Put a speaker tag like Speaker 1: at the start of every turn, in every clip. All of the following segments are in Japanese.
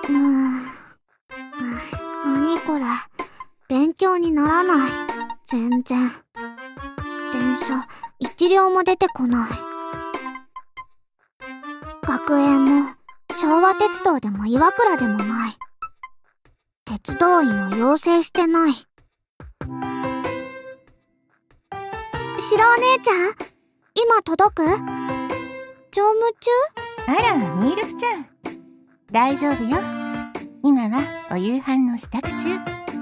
Speaker 1: 何これ、勉強にならない。全然。電車一両も出てこない。学園も昭和鉄道でも岩倉でもない。鉄道員を養成してない。白お姉ちゃん、今届く？乗務中？
Speaker 2: あら、ミールクちゃん。大丈夫よ。今はお夕飯の支度中。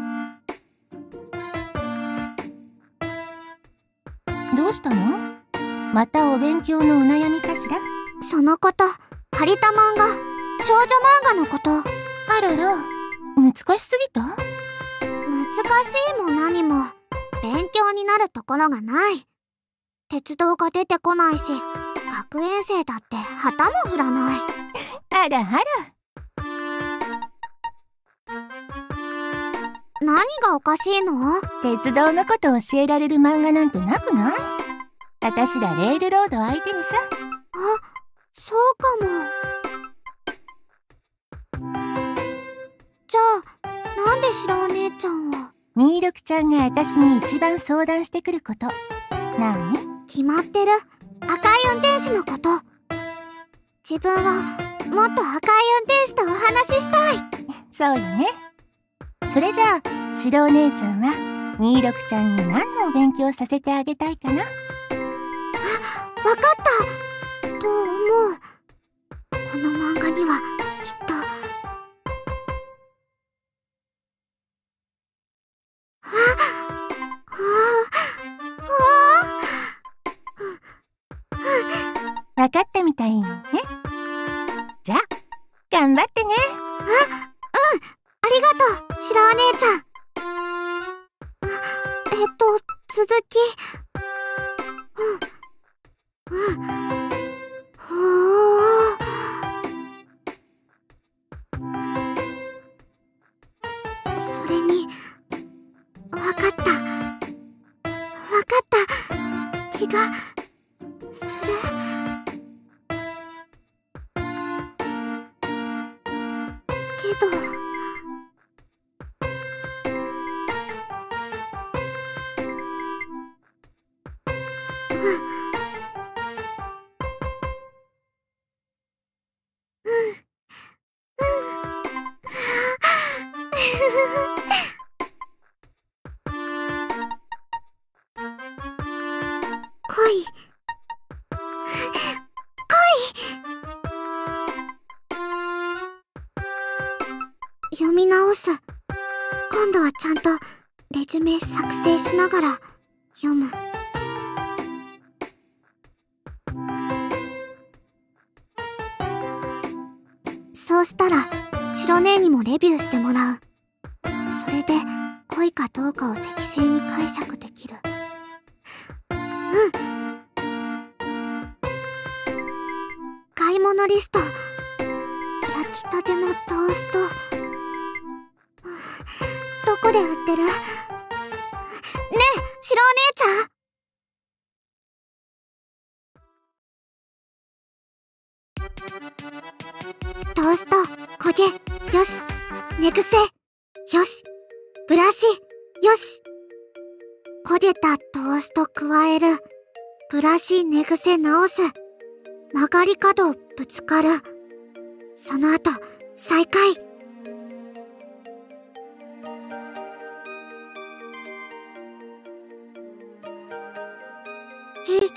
Speaker 2: どうしたの？またお勉強のお悩みかしら？
Speaker 1: そのこと、借りた漫画、少女漫画のこと。
Speaker 2: あらら、難しすぎた？
Speaker 1: 難しいも何も、勉強になるところがない。鉄道が出てこないし、学園生だって旗も振らない。
Speaker 2: あらあら。
Speaker 1: 何がおかしいの？
Speaker 2: 鉄道のこと教えられる漫画なんてなくない？私らレールロード相手にさ。
Speaker 1: あ、そうかも。じゃあ、なんで白お姉ちゃんを？
Speaker 2: ミールクちゃんが私に一番相談してくること。何？
Speaker 1: 決まってる。赤い運転手のこと。自分はもっと赤い運転手とお話ししたい。
Speaker 2: そうよね。それじゃあ、白お姉ちゃんは26ちゃんに何のお勉強させてあげたいかな？
Speaker 1: あ、わかったと思う。この漫画にはきっと
Speaker 2: わかったみたいね。じゃあ、頑張ってね。
Speaker 1: ありがとう、白お姉ちゃん。続き。それに、わかった気がする。けど読み直す。今度はちゃんとレジュメ作成しながら読む。そうしたら白姉にもレビューしてもらう。それで恋かどうかを適正に解釈できる。買い物リスト。焼きたてのトースト。どこで売ってる？ねえ、白お姉ちゃん。トースト、焦げ、よし。寝癖、よし。ブラシ、よし。焦げたトースト加える。ブラシ、寝癖直す。曲がり角、ぶつかる。その後、再開。ひほふ。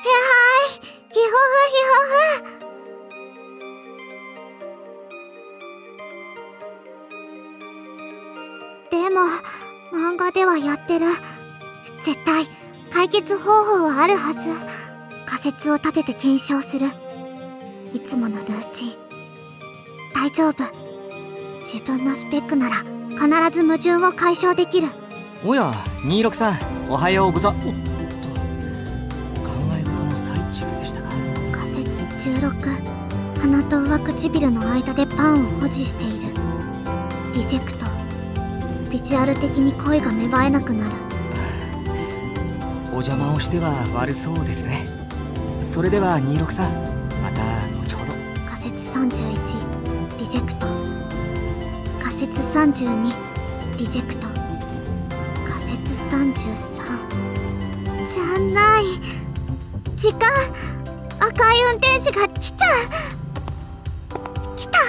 Speaker 1: でも、漫画ではやってる。絶対、解決方法はあるはず。仮説を立てて検証する。いつものルーチン。大丈夫。自分のスペックなら、必ず矛盾を解消できる。
Speaker 3: おや、26さん、おはようござ。おっと、考え事の最中でしたか。
Speaker 1: 仮説16。鼻と上唇の間でパンを保持している。リジェクト。ビジュアル的に恋が芽生えなくなる。
Speaker 3: お邪魔をしては悪そうですね。それでは26さん、また後ほど。
Speaker 1: 仮説31。リジェクト。 仮説32リジェクト、仮説33じゃない。時間、赤い運転士が来ちゃう。来た。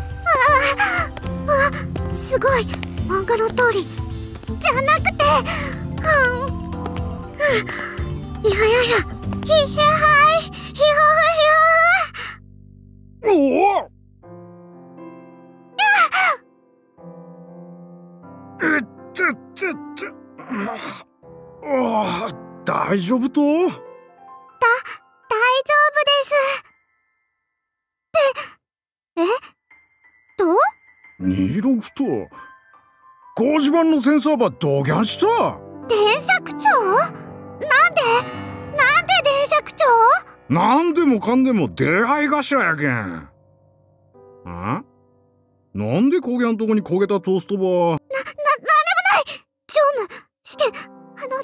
Speaker 1: すごい、漫画の通りじゃなくて、いやいやいや、ひはいひほひほ。
Speaker 4: おお。大丈夫と？
Speaker 1: 大丈夫ですって。と
Speaker 4: 26と工事版のセンサーばどぎゃんした。
Speaker 1: 電尺長？なんで電尺長？
Speaker 4: なんでもかんでも出会い頭やけん。なんで焦げんとこに焦げたトーストば。なんでもない。
Speaker 1: 常務して事務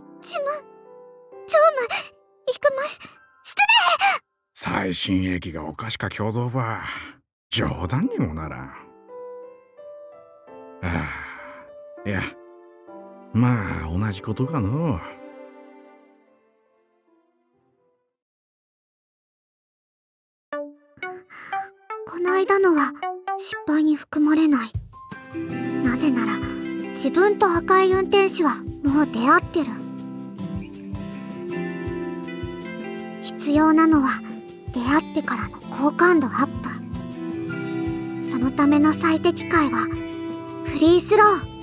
Speaker 1: 行きます。失礼。
Speaker 4: 最新鋭機がおかしか共同ば冗談にもならん。いや、まあ同じことかの。
Speaker 1: この間のは失敗に含まれない。なぜなら自分と赤い運転士はもう出会ってる。必要なのは出会ってからの好感度アップ。そのための最適解はフリースロー。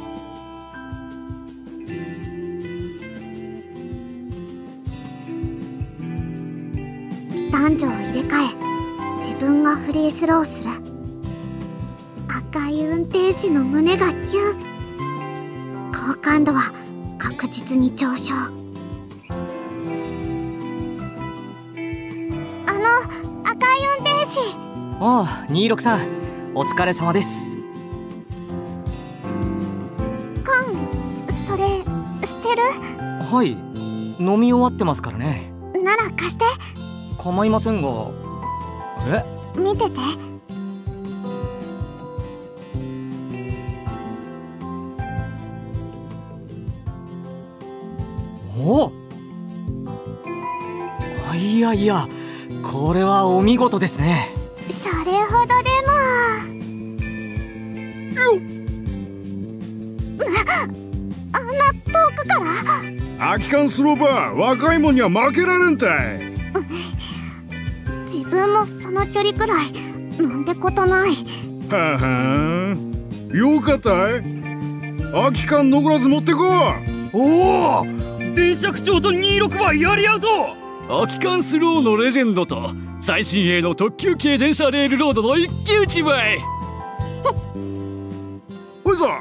Speaker 1: 男女を入れ替え自分がフリースローする。赤い運転士の胸がキュン。好感度は確実に上昇。赤い運転士。
Speaker 3: ああ、26さんお疲れ様です。
Speaker 1: 缶、それ捨てる？
Speaker 3: はい、飲み終わってますからね。
Speaker 1: なら貸して。
Speaker 3: 構いませんが。
Speaker 1: 見てて。
Speaker 3: おお、いやいや、これはお見事ですね。
Speaker 1: それほどでも。あんな遠くから？
Speaker 4: 空き缶スローバー若いもんには負けられんたい。
Speaker 1: 自分もその距離くらいなんてことない。
Speaker 4: ははん、よかったい。空き缶残らず持ってこう。
Speaker 5: おお、電尺長と26はやり合うと。空き缶スローのレジェンドと最新鋭の特急系電車レールロードの一騎打ちばい。
Speaker 4: ほいさ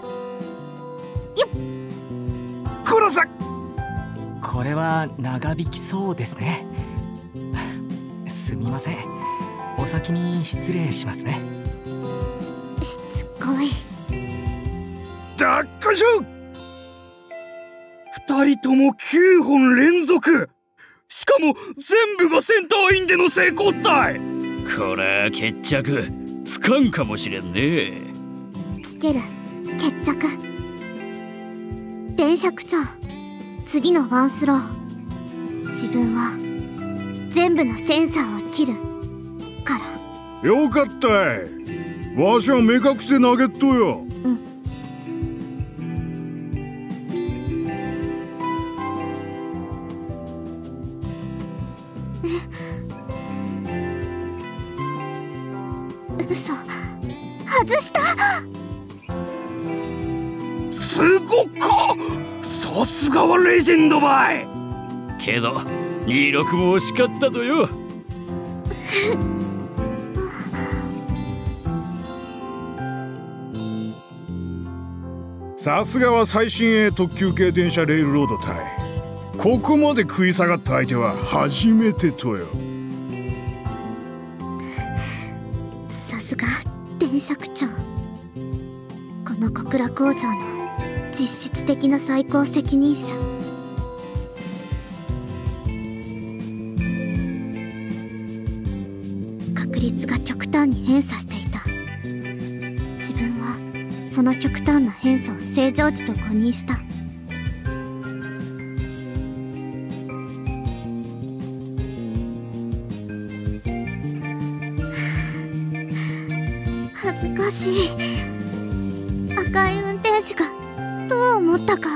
Speaker 4: こらさ。
Speaker 3: これは長引きそうですね。すみません、お先に失礼しますね。
Speaker 1: しつこい。
Speaker 4: だっこしょ。
Speaker 5: 2人とも9本連続、しかも全部がセンターインでの成功体。これは決着つかんかもしれんね。
Speaker 1: つける。決着。電尺長、次のワンスロー自分は全部のセンサーを切るから。
Speaker 4: よかったい。わしは目隠して投げっとよ。
Speaker 1: 嘘。外した。
Speaker 5: すごっか。さすがはレジェンドばい。けど26も惜しかったとよ。
Speaker 4: さすがは最新鋭特急系電車レールロード隊。ここまで食い下がった相手は初めてとよ。
Speaker 1: さすが電尺長。この小倉工場の実質的な最高責任者。確率が極端に偏差していた。自分はその極端な偏差を正常値と誤認した。恥ずかしい。赤い運転手がどう思ったか。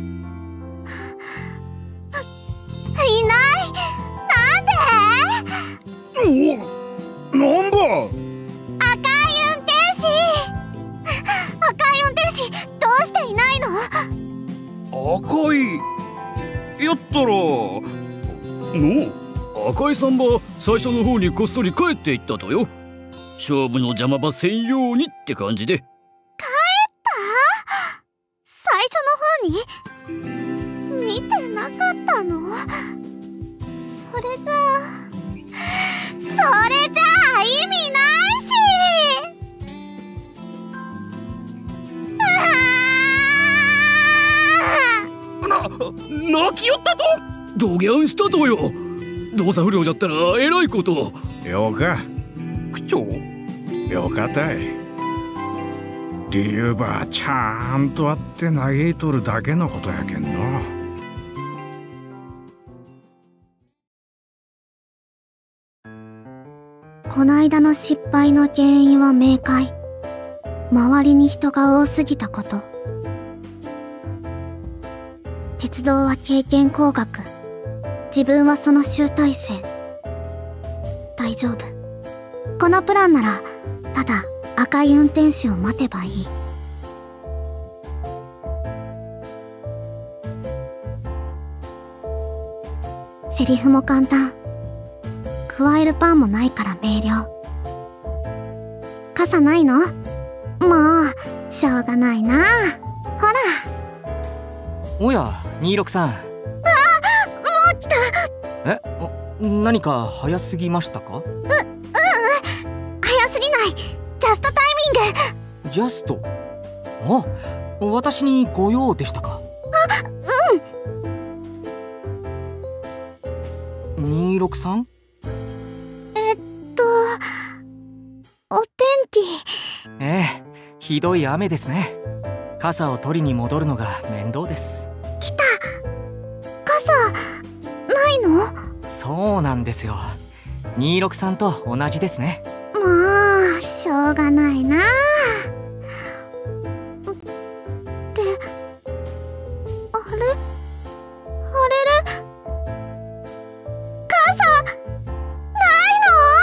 Speaker 1: いない。なんで？
Speaker 4: お、なんだ？
Speaker 1: 赤い運転士どうしていないの？
Speaker 5: 赤いやったら赤井さんは最初の方にこっそり帰っていったとよ。勝負の邪魔ばせんようにって感じで。
Speaker 1: 帰った？最初の方に？見てなかったの？それじゃあ意味ないし。
Speaker 5: 泣きよったと？どぎゃんしたとよ。動作不良じゃったらえらいこと。
Speaker 4: よか
Speaker 5: 区長？
Speaker 4: よかたい。理由ばちゃんとあって嘆いとるだけのことやけんの。
Speaker 1: こないだの失敗の原因は明快。周りに人が多すぎたこと。鉄道は経験工学。自分はその集大成。大丈夫。このプランならただ赤い運転手を待てばいい。セリフも簡単。加えるパンもないから明瞭。傘ないの？もうしょうがないな。ほら。
Speaker 3: おや26さん。
Speaker 1: もう来た。
Speaker 3: え、何か早すぎましたか？
Speaker 1: 早すぎない。ジャストタイミング。
Speaker 3: ジャスト？あ、私にご用でしたか？26さん？
Speaker 1: お天気。
Speaker 3: ええ、ひどい雨ですね。傘を取りに戻るのが面倒です。
Speaker 1: 来た。傘ないの？
Speaker 3: そうなんですよ。26さんと同じですね。
Speaker 1: もうしょうがないな。ってあれ傘ない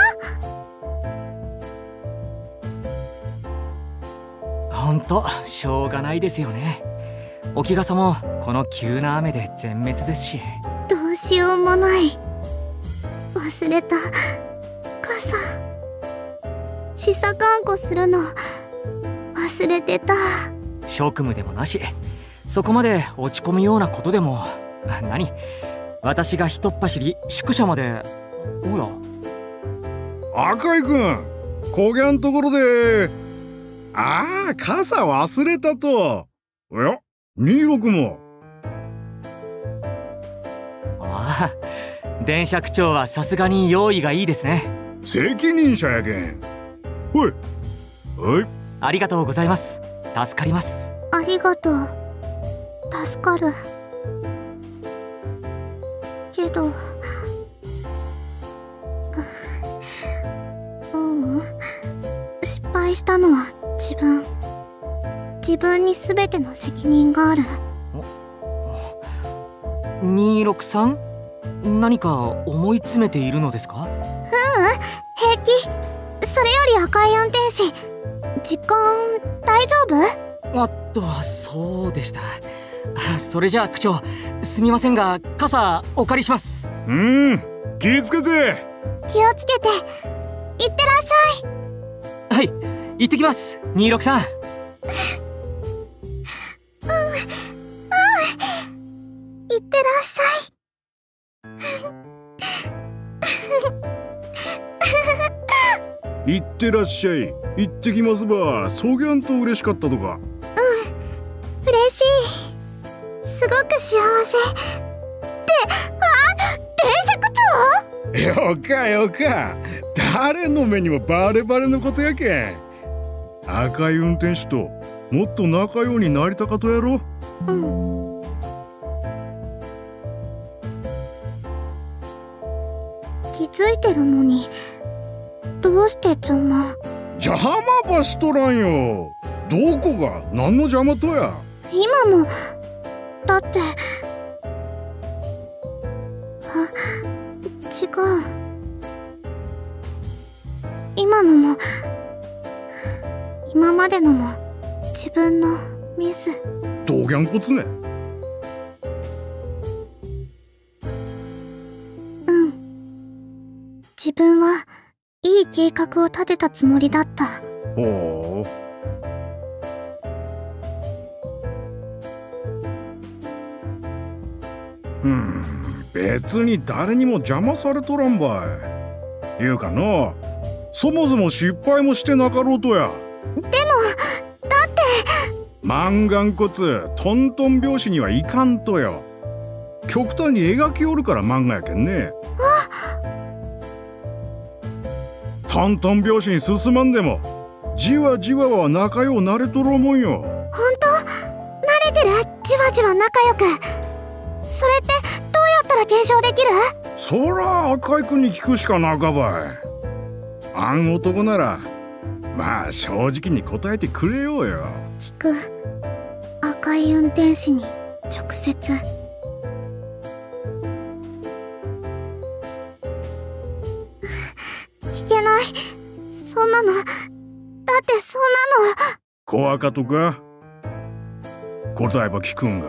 Speaker 1: の？
Speaker 3: ほんとしょうがないですよね。置き傘もこの急な雨で全滅ですし。
Speaker 1: どうしようもない。忘れた傘。試作観光するの忘れてた。
Speaker 3: 職務でもなし、そこまで落ち込むようなことでも。何、私がひとっ走り宿舎まで。おや
Speaker 4: 赤井くん、こぎゃんところで。ああ、傘忘れたと。おや26も。
Speaker 3: ああ、電車区長はさすがに用意がいいですね。
Speaker 4: 責任者やけん。ほいほい。
Speaker 3: ありがとうございます。助かります。
Speaker 1: ありがとう。助かる。けど失敗したのは自分に全ての責任がある。
Speaker 3: 263？何か思い詰めているのですか？
Speaker 1: 平気。それより赤い運転士、時間大丈夫？
Speaker 3: あっと、そうでした。それじゃあ区長、すみませんが傘お借りします。
Speaker 4: 気をつけて。
Speaker 1: 気をつけて。いってらっし
Speaker 3: ゃい。はい、行ってきます263。
Speaker 1: いってらっしゃい。
Speaker 4: いってらっしゃい。行ってきますば。そぎゃんと嬉しかったとか。
Speaker 1: 嬉しい。すごく幸せ。電車区長？
Speaker 4: よかよか。誰の目にもバレバレのことやけん。 赤い運転手ともっと仲良うになりたかとやろ。
Speaker 1: うん。気づいてるのに、どうして邪魔？
Speaker 4: 邪魔ばしとらんよ。どこが何の邪魔とや。
Speaker 1: 今もだって。違う。今のも今までのも自分のミス。
Speaker 4: どうぎゃんこつね。
Speaker 1: うん。自分はいい計画を立てたつもりだった。
Speaker 4: ほう。別に誰にも邪魔されとらんばい。いうかな、そもそも失敗もしてなかろうとや。
Speaker 1: でもだって
Speaker 4: 万眼骨トントン拍子にはいかんとよ。極端に描きおるから漫画やけんね。トントン拍子に進まんでもじわじわは仲良うなれとるもんよ。
Speaker 1: ほんと？慣れてる？じわじわ仲良く。それってどうやったら継承できる？
Speaker 4: そら赤井君に聞くしかなかばい。あん男ならまあ正直に答えてくれようよ。
Speaker 1: 聞く。赤い運転士に直接。聞けない。そんなの。だってそんなの。
Speaker 4: 小赤とか答えば聞くんが。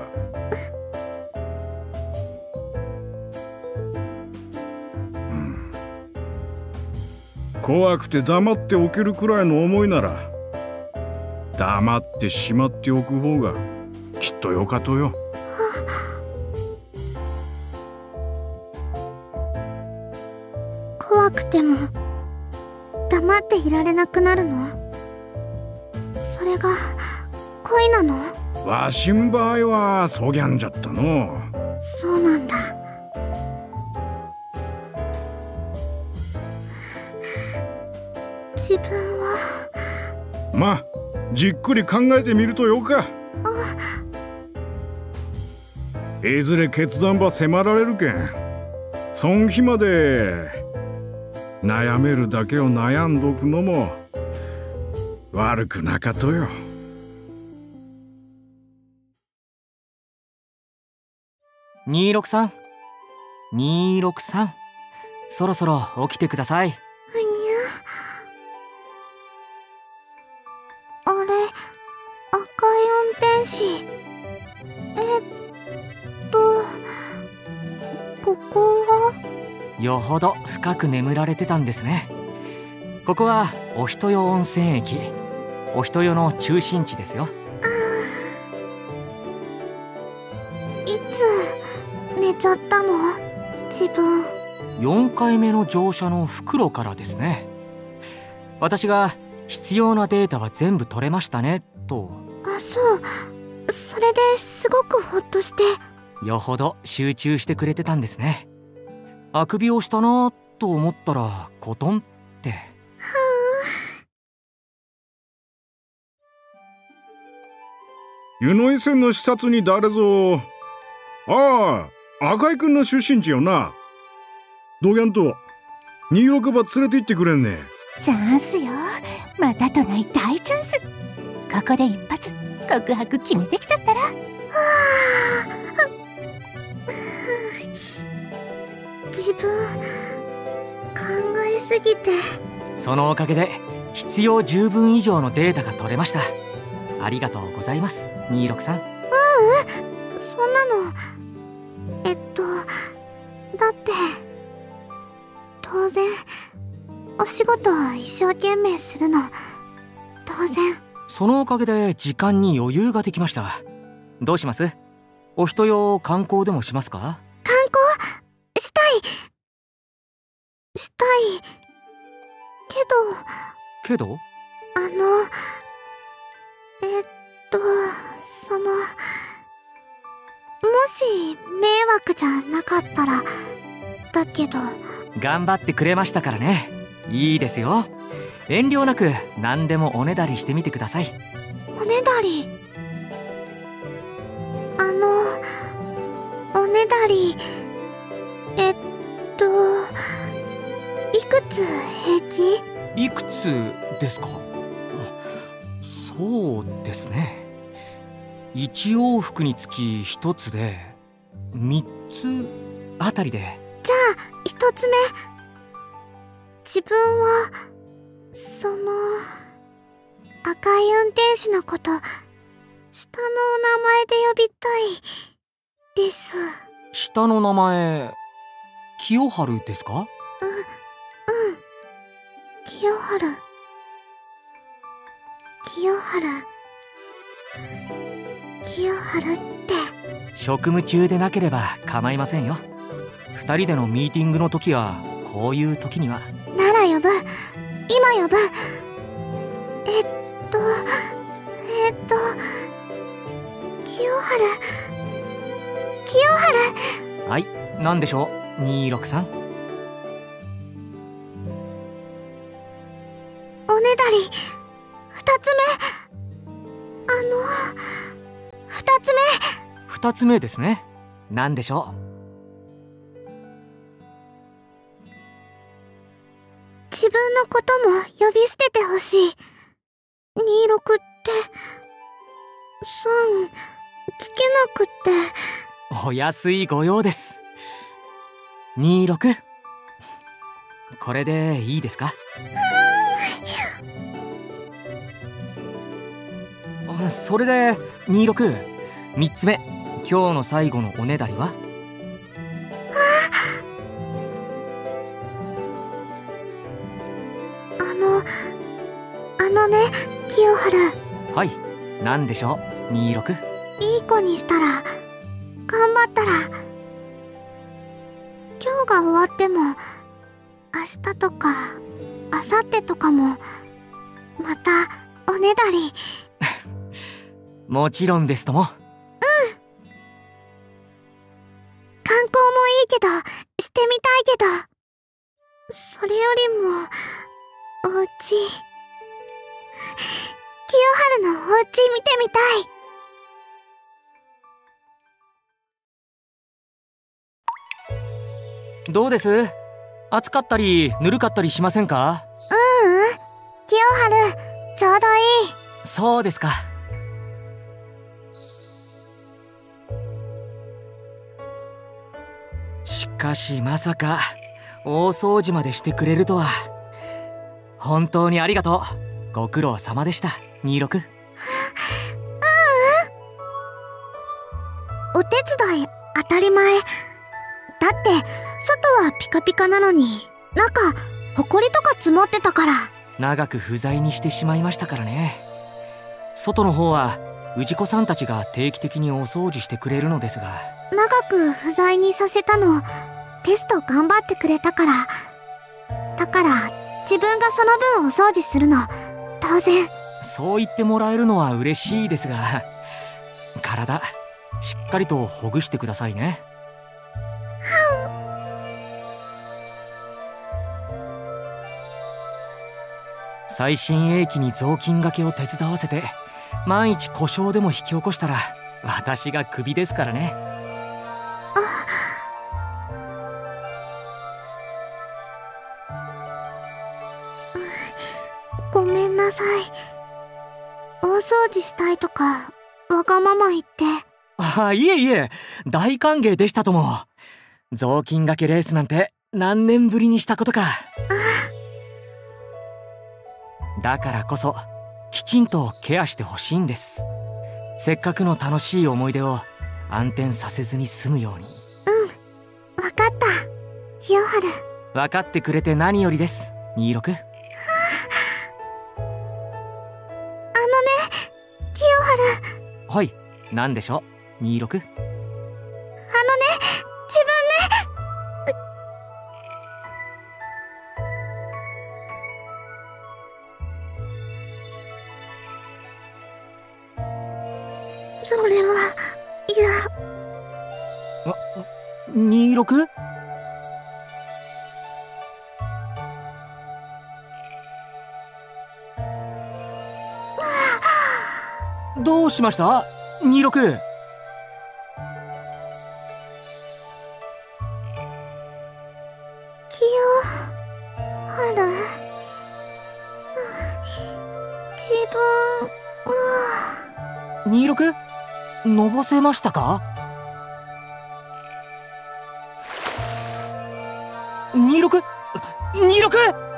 Speaker 4: 怖くて黙っておけるくらいの思いなら黙ってしまっておく方がきっとよかとよ。
Speaker 1: 怖くても黙っていられなくなるの？それが恋なの？
Speaker 4: わしん場合はそぎゃんじゃったの。
Speaker 1: そうなんだ。自分は
Speaker 4: まあじっくり考えてみるとよか。いずれ決断ば迫られるけん、そん日まで悩めるだけを悩んどくのも悪くなかとよ。
Speaker 3: 263、263、そろそろ起きてください。
Speaker 1: あれ、赤い運転士。ここは？
Speaker 3: よほど深く眠られてたんですね。ここはお人よ温泉駅、お人よの中心地ですよ。
Speaker 1: いつ寝ちゃったの？自分。
Speaker 3: 4回目の乗車の袋からですね。私が必要なデータは全部取れましたねと。
Speaker 1: あ、そう。それですごくほっとして。
Speaker 3: よほど集中してくれてたんですね。あくびをしたなと思ったらコトンって。
Speaker 4: 湯の井線の視察に誰ぞ。ああ、赤井君の出身地よな。どぎゃんと26番連れて行ってくれんね。
Speaker 2: チャンスよ。またとない大チャンス。ここで一発告白決めてきちゃったら。
Speaker 1: 自分考えすぎて。
Speaker 3: そのおかげで必要十分以上のデータが取れました。ありがとうございます263。
Speaker 1: そんなのだって当然お仕事を一生懸命するの当然。
Speaker 3: そのおかげで時間に余裕ができました。どうします？お人よ観光でもしますか？
Speaker 1: 観光したい
Speaker 3: けど
Speaker 1: もし迷惑じゃなかったらだけど。
Speaker 3: 頑張ってくれましたからね。いいですよ。 遠慮なく何でもおねだりしてみてください。
Speaker 1: おねだり。おねだり。いくつ平気？
Speaker 3: いくつですか？そうですね。1往復につき1つで3つあたりで。
Speaker 1: じゃあ1つ目。自分は赤い運転手のこと下の名前で呼びたいです。
Speaker 3: 下の名前清春ですか？
Speaker 1: うん清春。清春って。
Speaker 3: 職務中でなければ構いませんよ。2人でのミーティングの時やこういう時には。
Speaker 1: なら呼ぶ。今呼ぶ。清春。
Speaker 3: はい、何でしょう263。
Speaker 1: おねだり2つ目。
Speaker 3: 2つ目ですね。何でしょ
Speaker 1: う。自分のことも呼び捨ててほしい。26って3つけなくって。
Speaker 3: お安いご用です。26。これでいいですか？それで263つ目。今日の最後のおねだりは？
Speaker 1: ね、清春。
Speaker 3: はい、何でしょう26。
Speaker 1: いい子にしたら、頑張ったら、今日が終わっても、明日とか明後日とかもまたおねだり。
Speaker 3: もちろんですとも。
Speaker 1: 観光もいいけどしてみたいけど、それよりもお家、清春のお家見てみたい。
Speaker 3: どうです？暑かったりぬるかったりしませんか？
Speaker 1: 清春、ちょうどいい。
Speaker 3: そうですか。しかしまさか大掃除までしてくれるとは。本当にありがとう。ご苦労様でした26。
Speaker 1: お手伝い当たり前。だって外はピカピカなのに中ほこりとか積もってたから。
Speaker 3: 長く不在にしてしまいましたからね。外の方は氏子さんたちが定期的にお掃除してくれるのですが。
Speaker 1: 長く不在にさせたのテスト頑張ってくれたから。だから自分がその分お掃除するの当然。
Speaker 3: そう言ってもらえるのは嬉しいですが、体しっかりとほぐしてくださいね。最新鋭機に雑巾がけを手伝わせて万一故障でも引き起こしたら私がクビですからね。
Speaker 1: ごめんなさい。大掃除したいとかわがまま言って。
Speaker 3: いえいえ、大歓迎でしたとも。雑巾がけレースなんて何年ぶりにしたことか。だからこそきちんとケアしてほしいんです。せっかくの楽しい思い出を暗転させずに済むように。
Speaker 1: わかった清春。
Speaker 3: 分かってくれて何よりです26。
Speaker 1: 清春。
Speaker 3: はい、何でしょう26。
Speaker 1: 自分ね。それはいや。
Speaker 3: 26？ どうしました ?26。
Speaker 1: 清春、自分
Speaker 3: 26？のぼせましたか 26？ 26！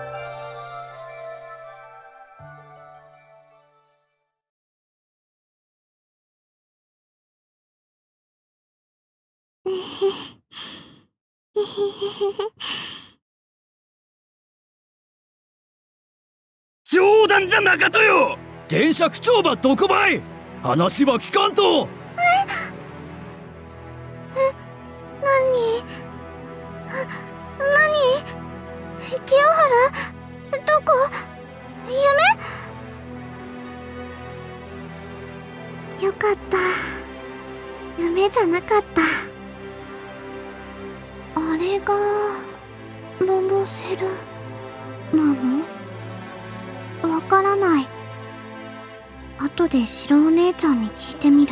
Speaker 5: 冗談じゃなかとよ。電車区長ばどこばい。話は聞かんと。
Speaker 1: 何清原、どこ？夢？よかった。夢じゃなかった。あれがのぼせるなの？わからない。後で白お姉ちゃんに聞いてみる。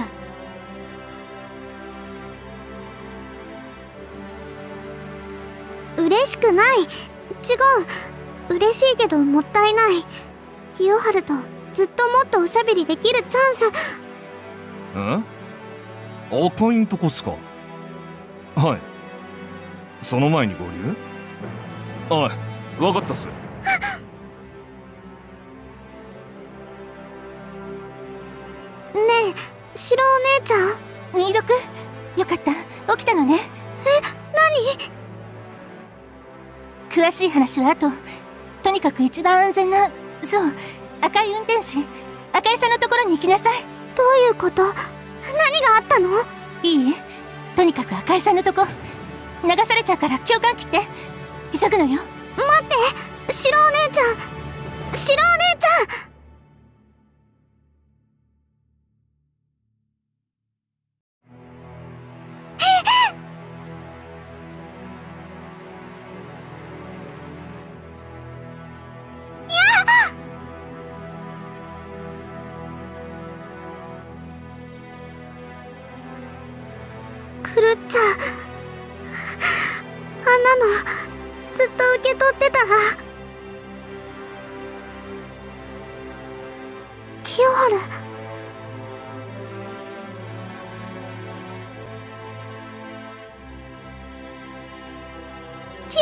Speaker 1: 嬉しくない。違う。嬉しいけどもったいない。清春とずっともっとおしゃべりできるチャンス。
Speaker 5: 赤いんとこっすか。はい。その前に合流？はい、わかったっす。
Speaker 1: ねえ、白お姉ちゃん。
Speaker 2: 26、よかった、起きたのね。詳しい話は後。とにかく一番安全な、そう、赤い運転士、赤井さんのところに行きなさい。
Speaker 1: どういうこと？何があったの？
Speaker 2: いい？とにかく赤井さんのとこ、流されちゃうから教官切って。急ぐのよ。
Speaker 1: 待って、白お姉ちゃん、白お姉ちゃん。狂っちゃう。あんなのずっと受け取ってたら。清春、清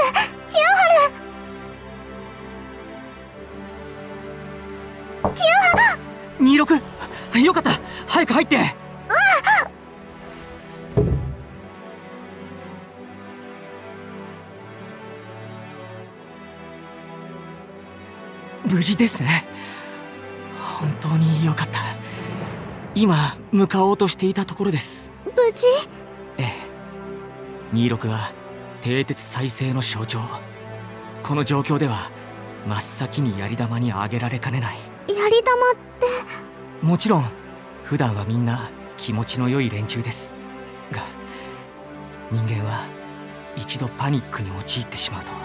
Speaker 1: 春
Speaker 3: 26！よかった、早く入って。無事ですね。本当によかった。今向かおうとしていたところです。
Speaker 1: 無事？
Speaker 3: ええ。26は蹄鉄再生の象徴。この状況では真っ先に槍玉にあげられかねない。
Speaker 1: 槍玉って？
Speaker 3: もちろん普段はみんな気持ちの良い連中ですが、人間は一度パニックに陥ってしまうと。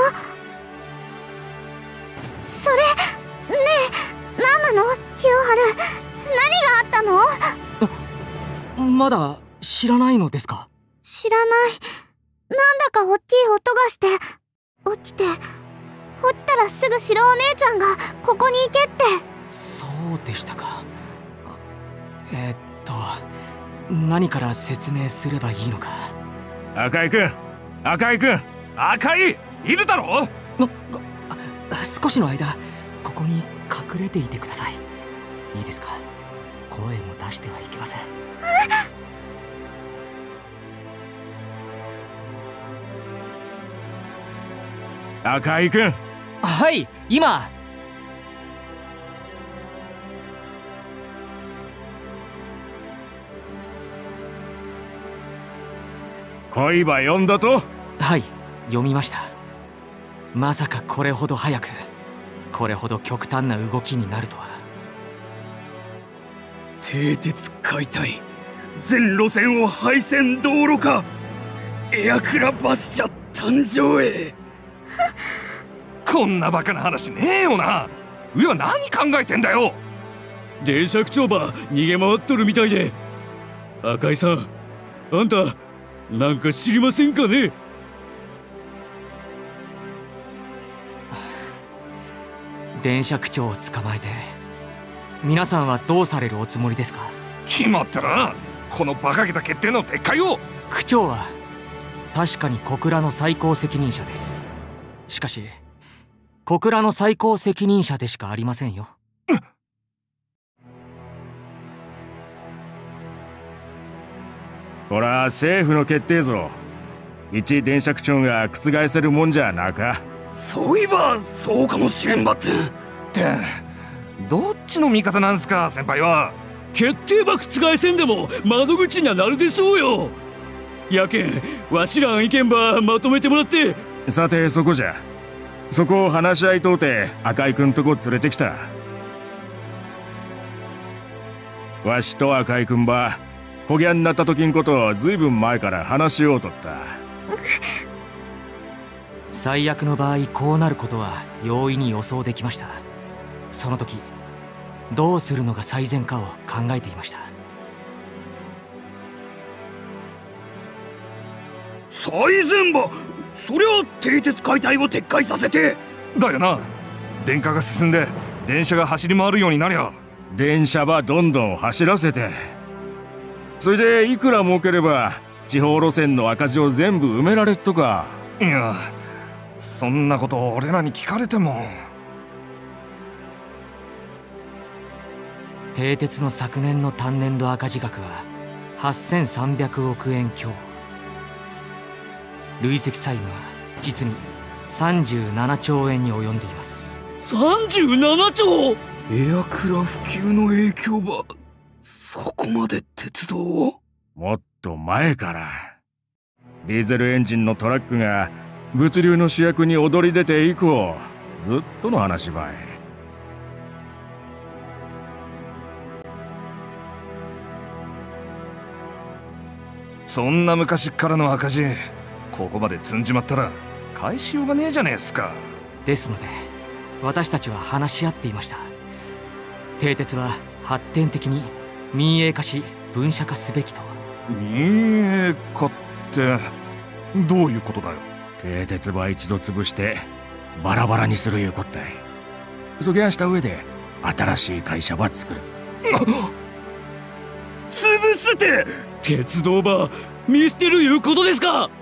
Speaker 1: それ、ねえ、何なの清春。何があったの？
Speaker 3: まだ知らないのですか？
Speaker 1: 知らない。なんだか大きい音がして、起きたらすぐ白お姉ちゃんがここに行けって。
Speaker 3: そうでしたか。何から説明すればいいのか。
Speaker 5: 赤井くん、赤井いるだろ？
Speaker 3: 少しの間ここに隠れていてください。いいですか？声も出してはいけません。
Speaker 5: 赤井くん。
Speaker 3: はい、今。
Speaker 5: 恋ば読んだと？
Speaker 3: はい、読みました。まさかこれほど早く、これほど極端な動きになるとは。
Speaker 5: 蹄鉄解体、全路線を廃線道路化、エアクラバス車誕生へ。こんなバカな話ねえよな。上は何考えてんだよ。 電車区長ば逃げ回っとるみたいで。赤井さん、あんたなんか知りませんかね？
Speaker 3: 電車区長を捕まえて皆さんはどうされるおつもりですか？
Speaker 6: 決まったな、この馬鹿げた決定の撤回を。
Speaker 3: 区長は確かに小倉の最高責任者です。しかし小倉の最高責任者でしかありませんよ。
Speaker 4: こら政府の決定ぞ。一電車区長が覆せるもんじゃなか。
Speaker 6: そういえばそうかもしれんばって。どっちの味方なんすか先輩は。
Speaker 5: 決定ば覆せんでも窓口にはなるでしょうよ。やけんわしらん意見ばまとめてもらって。
Speaker 4: さてそこじゃ。そこを話し合いとうて赤井君とこ連れてきた。わしと赤井君ばこぎゃになった時んことずいぶん前から話しようとった。
Speaker 3: 最悪の場合こうなることは容易に予想できました。その時どうするのが最善かを考えていました。
Speaker 6: 最善ばそりゃ蹄鉄解体を撤回させてだよな。電化が進んで電車が走り回るようになりゃ
Speaker 4: 電車ばどんどん走らせて、それでいくら儲ければ地方路線の赤字を全部埋められっとか。
Speaker 6: いや、そんなことを俺らに聞かれても。
Speaker 3: 蹄鉄の昨年の単年度赤字額は8300億円強。累積債務は実に37兆円に及んでいます。
Speaker 5: 37兆！
Speaker 6: エアクラ普及の影響ばそこまで鉄道を？
Speaker 4: もっと前からディーゼルエンジンのトラックが物流の主役に躍り出て以降ずっとの話ばい。
Speaker 6: そんな昔からの赤字ここまで積んじまったら返しようがねえじゃねえっすか。
Speaker 3: ですので私たちは話し合っていました。蹄鉄は発展的に民営化し分社化すべきと。
Speaker 6: 民営化ってどういうことだよ。
Speaker 4: 蹄鉄ば一度潰してバラバラにするいうこったい。そげんした上で新しい会社ば作る。
Speaker 6: 潰すて
Speaker 5: 鉄道ば見捨てるいうことですか？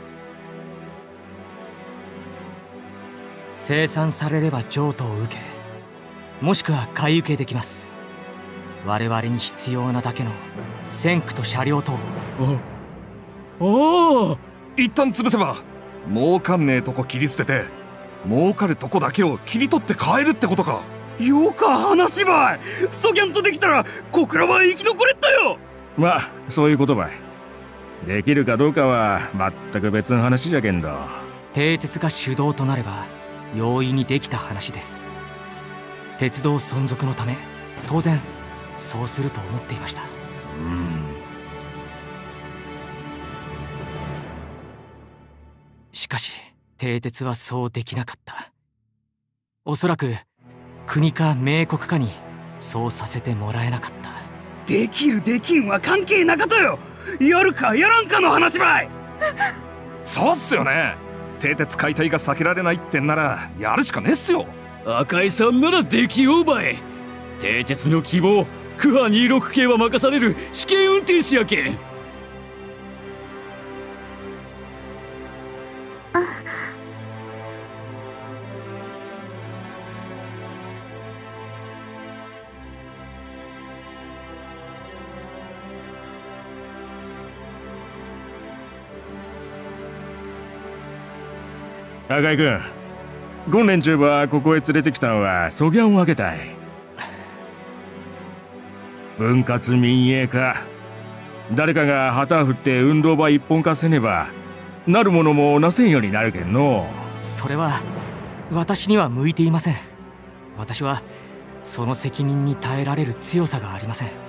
Speaker 3: 生産されれば譲渡を受け、もしくは買い受けできます。我々に必要なだけの線区と車両と。
Speaker 6: 一旦潰せば儲かんねえとこ切り捨てて儲かるとこだけを切り取って変えるってことか。よか話ばい。そぎゃんとできたら小倉は生き残れったよ。
Speaker 4: まあそういうことばい。できるかどうかは全く別の話じゃけんど、
Speaker 3: 蹄鉄が主導となれば容易にできた話です。鉄道存続のため当然そうすると思っていました。しかし蹄鉄はそうできなかった。おそらく国か明国かにそうさせてもらえなかった。
Speaker 6: できるできんは関係なかったよ。やるかやらんかの話ばい。そうっすよね。蹄鉄解体が避けられないってんならやるしかねえっすよ。
Speaker 5: 赤井さんならできようばい。蹄鉄の希望クハ26系は任される試験運転士やけん。
Speaker 4: 赤井君、今連中はここへ連れてきたのはそぎゃんわけたい。分割民営化、誰かが旗振って運動場一本化せねばなるものもなせんようになるけんの。
Speaker 3: それは私には向いていません。私はその責任に耐えられる強さがありません。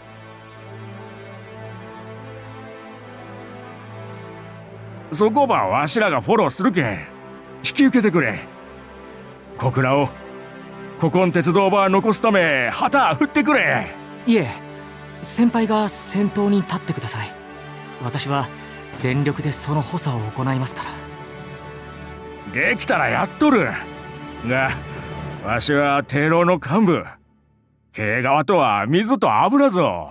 Speaker 4: そこばわしらがフォローするけん引き受けてくれ。小倉を古今鉄道ば残すため旗振ってくれ。
Speaker 3: いえ、先輩が先頭に立ってください。私は全力でその補佐を行いますから。
Speaker 4: できたらやっとるが、わしは帝老の幹部。経営側とは水と油ぞ。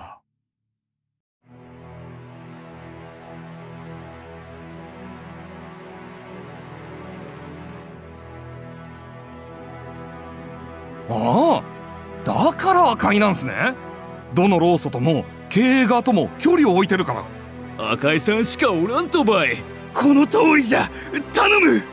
Speaker 6: ああ、だから赤いなんすね。どの労組とも経営側とも距離を置いてるから。
Speaker 5: 赤井さんしかおらんとばい。
Speaker 7: この通りじゃ。頼む。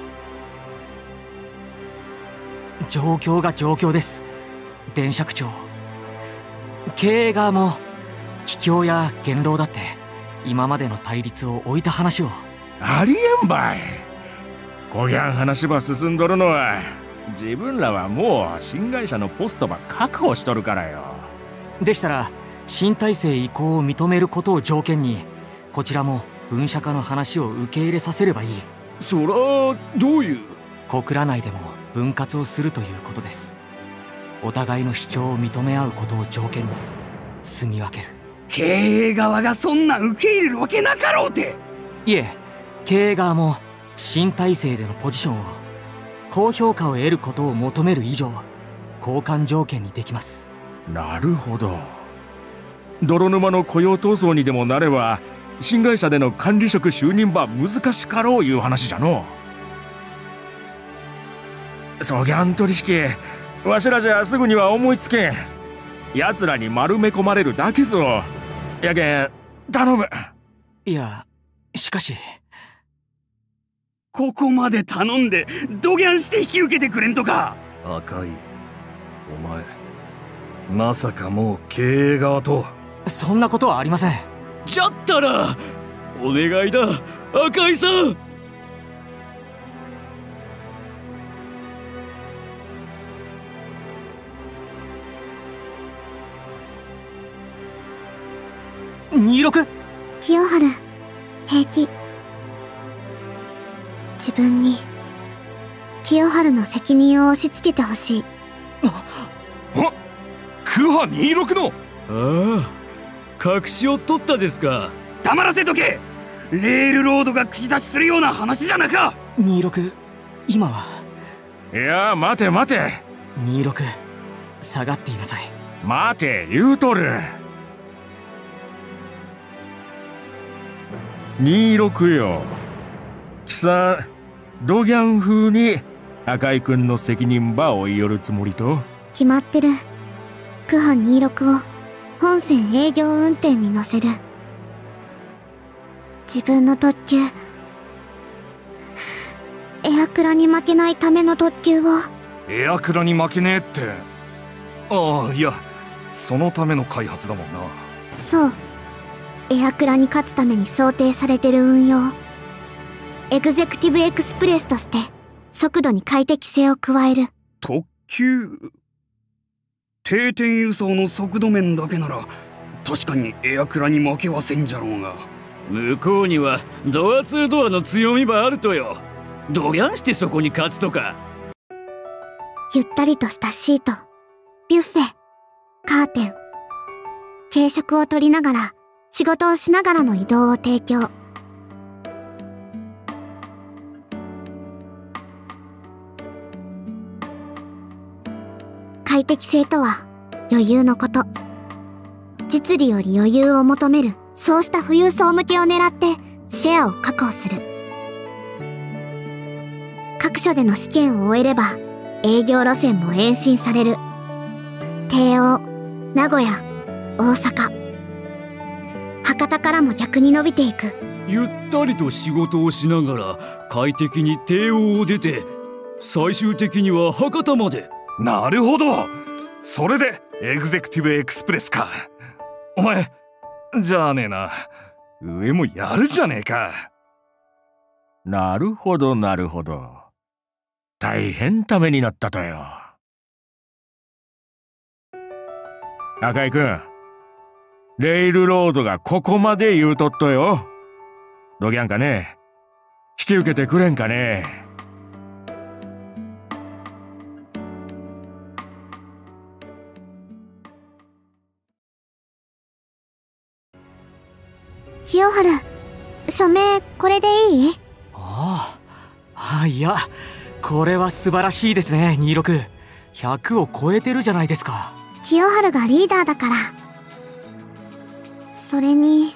Speaker 3: 状況が状況です、電車区長。経営側も桔梗や元老だって今までの対立を置いた話を。
Speaker 4: ありえんばい。こぎゃん話ば進んどるのは自分らはもう新会社のポストば確保しとるからよ。
Speaker 3: でしたら新体制移行を認めることを条件にこちらも分社化の話を受け入れさせればいい。
Speaker 5: そらどういう。
Speaker 3: 小倉内でも分割をするということです。お互いの主張を認め合うことを条件に住み分ける。
Speaker 7: 経営側がそんな受け入れるわけなかろうて。
Speaker 3: いえ、経営側も新体制でのポジションを高評価を得ることを求める以上交換条件にできます。
Speaker 4: なるほど。泥沼の雇用闘争にでもなれば新会社での管理職就任ば難しかろういう話じゃの。そぎゃん取引わしらじゃすぐには思いつけん。奴らに丸め込まれるだけぞ。やけん頼む。
Speaker 3: いや、しかし
Speaker 7: ここまで頼んでドギャンして引き受けてくれんとか。
Speaker 6: 赤井、お前まさかもう経営側と。
Speaker 3: そんなことはありません。
Speaker 5: じゃったらお願いだ、赤井さん。
Speaker 3: 26。
Speaker 1: 清春、平気。自分に清春の責任を押し付けてほしい。
Speaker 6: クハ26の。
Speaker 5: ああ、隠しを取ったですか。
Speaker 7: 黙らせとけ。レールロードが口出しするような話じゃなか。
Speaker 3: 26、今は。
Speaker 4: いや待て待て。
Speaker 3: 26、下がっていなさい。
Speaker 4: 待て言うとる。26よ。貴さんドギャン風に赤井君の責任ば追い寄るつもりと。
Speaker 1: 決まってる。クハ26を本線営業運転に乗せる。自分の特急、エアクラに負けないための特急を。
Speaker 6: エアクラに負けねえって。ああ、いやそのための開発だもんな。
Speaker 1: そう、エアクラに勝つために想定されてる運用。エグゼクティブエクスプレスとして速度に快適性を加える。
Speaker 7: 特急。定点輸送の速度面だけなら確かにエアクラに負けはせんじゃろうが、
Speaker 5: 向こうにはドア2ドアの強みばあるとよ。どぎゃんしてそこに勝つとか。
Speaker 1: ゆったりとしたシート、ビュッフェ、カーテン。軽食を取りながら仕事をしながらの移動を提供。快適性とは余裕のこと。実利より余裕を求める、そうした富裕層向けを狙ってシェアを確保する。各所での試験を終えれば営業路線も延伸される。帝王、名古屋、大阪、博多からも逆に伸びていく。
Speaker 5: ゆったりと仕事をしながら快適に帝王を出て最終的には博多まで。
Speaker 6: なるほど。それでエグゼクティブエクスプレスか。お前じゃあねえな、上もやるじゃねえか。
Speaker 4: なるほどなるほど。大変ためになったとよ。赤井君、レイルロードがここまで言うとっとよ。どぎゃんかね、引き受けてくれんかね。
Speaker 1: 清春、署名これでいい？
Speaker 3: いや、これは素晴らしいですね。26、100を超えてるじゃないですか。
Speaker 1: 清春がリーダーだから。それに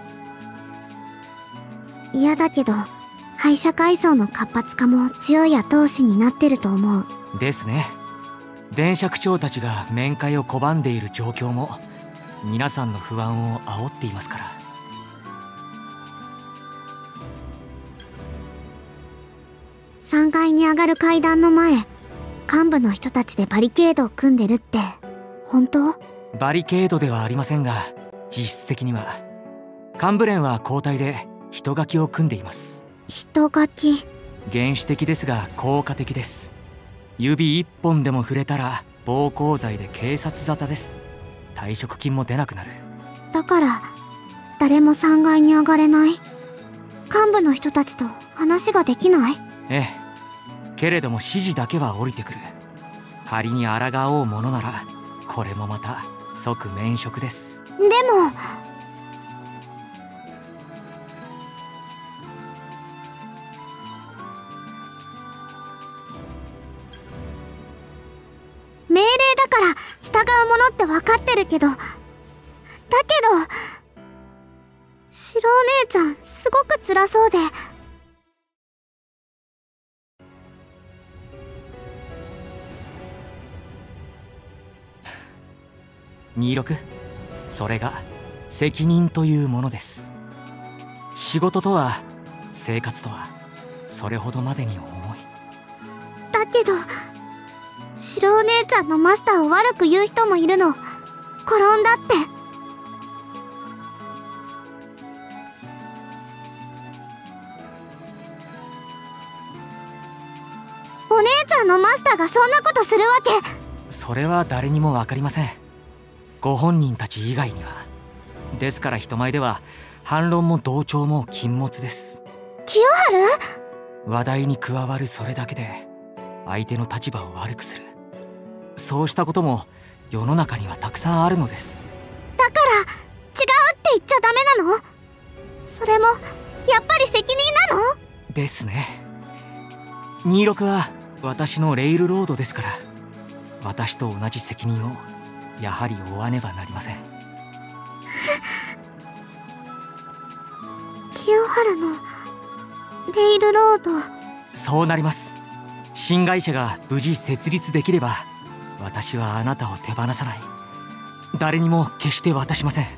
Speaker 1: 嫌だけど敗者階層の活発化も強い後押しになってると思う。
Speaker 3: ですね。電車区長たちが面会を拒んでいる状況も皆さんの不安を煽っていますから。
Speaker 1: 3階に上がる階段の前、幹部の人たちでバリケードを組んでるって本当？
Speaker 3: バリケードではありませんが、実質的には幹部連は交代で人垣を組んでいます。
Speaker 1: 人垣？
Speaker 3: 原始的ですが効果的です。指一本でも触れたら暴行罪で警察沙汰です。退職金も出なくなる。
Speaker 1: だから誰も3階に上がれない？幹部の人たちと話ができない？
Speaker 3: ええ、けれども指示だけは降りてくる。仮に抗おうものならこれもまた即免職です。
Speaker 1: でも命令だから従うものって分かってるけど、だけど白お姉ちゃんすごく辛そうで。
Speaker 3: 26、それが責任というものです。仕事とは生活とはそれほどまでに重い。
Speaker 1: だけど白お姉ちゃんのマスターを悪く言う人もいるの。転んだって。お姉ちゃんのマスターがそんなことするわけ？
Speaker 3: それは誰にも分かりません。ご本人たち以外には。ですから人前では反論も同調も禁物です。
Speaker 1: 清春？
Speaker 3: 話題に加わるそれだけで相手の立場を悪くする、そうしたことも世の中にはたくさんあるのです。
Speaker 1: だから違うって言っちゃダメなの？それもやっぱり責任なの？
Speaker 3: ですね。26は私のレイルロードですから、私と同じ責任をやはり負わねばなりません。
Speaker 1: 清原のレイルロード。
Speaker 3: そうなります。新会社が無事設立できれば私はあなたを手放さない。誰にも決して渡しません。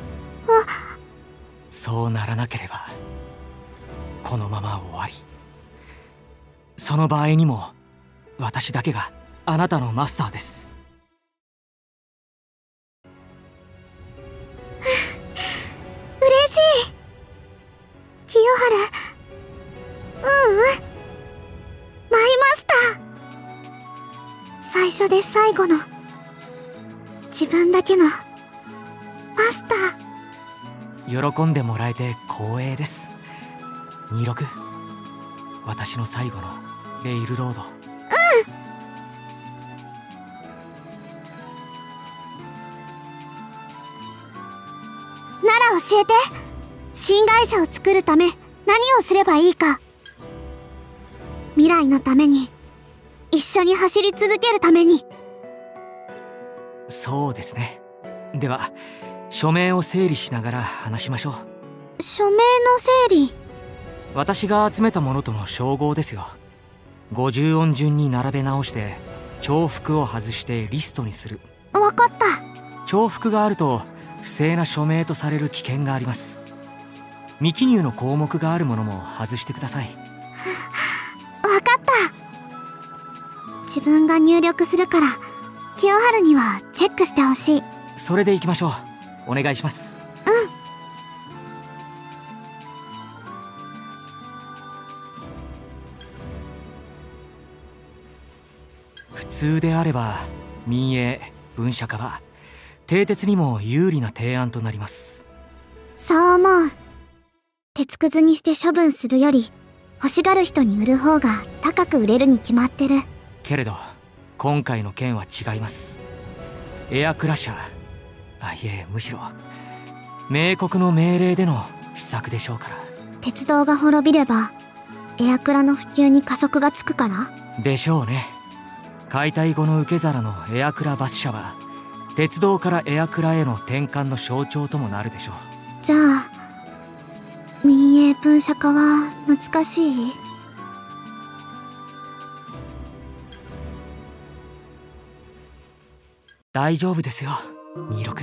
Speaker 3: そうならなければこのまま終わり。その場合にも私だけがあなたのマスターです。
Speaker 1: 嬉しい清原。マイマスター。最初で最後の自分だけのマスタ
Speaker 3: ー。喜んでもらえて光栄です。26、私の最後のレイルロード。
Speaker 1: なら教えて。新会社を作るため何をすればいいか。未来のために、一緒に走り続けるために。
Speaker 3: そうですね。では署名を整理しながら話しましょう。
Speaker 1: 署名の整理？
Speaker 3: 私が集めたものとの照合ですよ。50音順に並べ直して重複を外してリストにする。
Speaker 1: わかった。
Speaker 3: 重複があると不正な署名とされる危険があります。未記入の項目があるものも外してください。
Speaker 1: わかった。自分が入力するから清春にはチェックしてほしい。
Speaker 3: それでいきましょう。お願いします。普通であれば民営分社化は蹄鉄にも有利な提案となります。
Speaker 1: そう思う。鉄くずにして処分するより欲しがる人に売る方が高く売れるに決まってる。
Speaker 3: けれど今回の件は違います。エアクラッシャー、いえむしろ明国の命令での秘策でしょうから。
Speaker 1: 鉄道が滅びればエアクラの普及に加速がつくから
Speaker 3: でしょうね。解体後の受け皿のエアクラバス車は鉄道からエアクラへの転換の象徴ともなるでしょう。
Speaker 1: じゃあ民営分社化は難しい？
Speaker 3: 大丈夫ですよ、26。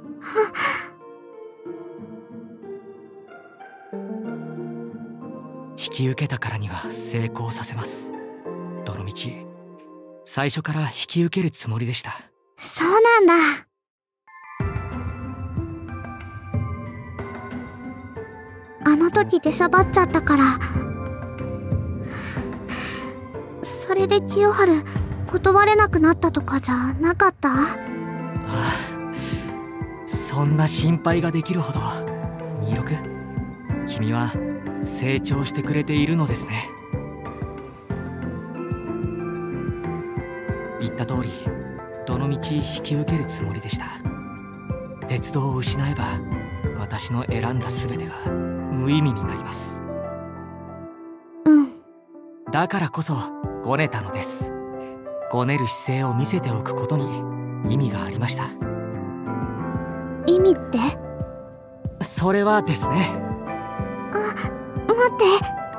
Speaker 3: 引き受けたからには成功させます。どのみち最初から引き受けるつもりでした。
Speaker 1: そうなんだ。あの時出しゃばっちゃったから。それで清春断れなくなったとかじゃなかった？
Speaker 3: ああ、そんな心配ができるほど26、君は成長してくれているのですね。言った通りどのみち引き受けるつもりでした。鉄道を失えば私の選んだ全てが無意味になります。
Speaker 1: うん。
Speaker 3: だからこそごねたのです。ごねる姿勢を見せておくことに意味がありました。
Speaker 1: 意味って？
Speaker 3: それはですね。
Speaker 1: あ、待って。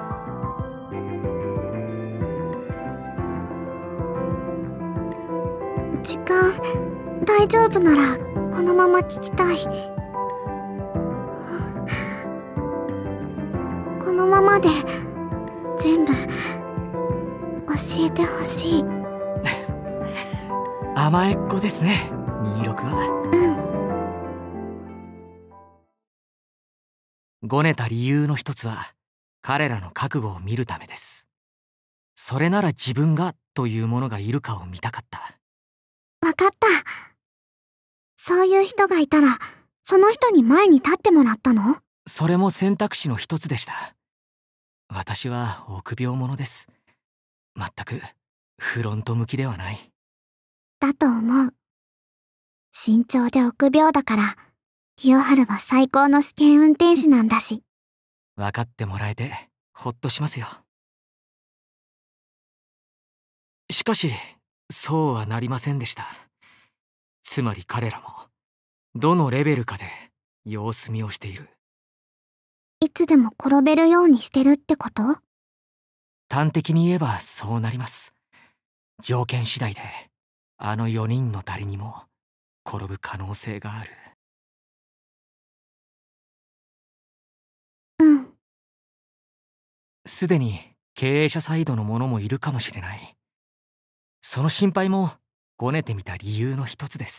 Speaker 1: 時間大丈夫ならこのまま聞きたい。このままで全部教えてほしい。
Speaker 3: 甘えっ子ですね、26は。ごねた理由の一つは彼らの覚悟を見るためです。それなら自分がというものがいるかを見たかった。
Speaker 1: わかった。そういう人がいたらその人に前に立ってもらったの？
Speaker 3: それも選択肢の一つでした。私は臆病者です。全くフロント向きではない。
Speaker 1: だと思う。慎重で臆病だから清春は最高の試験運転手なんだし。
Speaker 3: 分かってもらえてほっとしますよ。しかしそうはなりませんでした。つまり彼らもどのレベルかで様子見をしている。
Speaker 1: いつでも転べるようにしてるってこと？
Speaker 3: 端的に言えばそうなります。条件次第であの4人の誰にも転ぶ可能性がある。
Speaker 1: うん。
Speaker 3: すでに経営者サイドの者もいるかもしれない。その心配もごねてみた理由の一つです。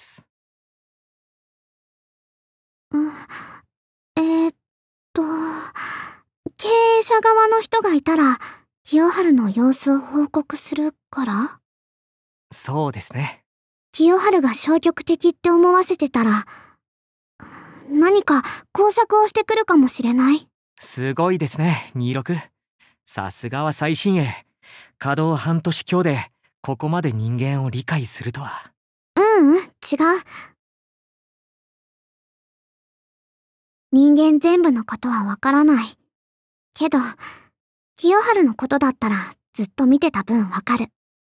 Speaker 1: 経営者側の人がいたら清春の様子を報告するから？
Speaker 3: そうですね。
Speaker 1: 清春が消極的って思わせてたら何か工作をしてくるかもしれない。
Speaker 3: すごいですね、26。さすがは最新鋭。稼働半年強でここまで人間を理解するとは。
Speaker 1: 違う。人間全部のことはわからない。けど、清春のことだったらずっと見てた分わかる。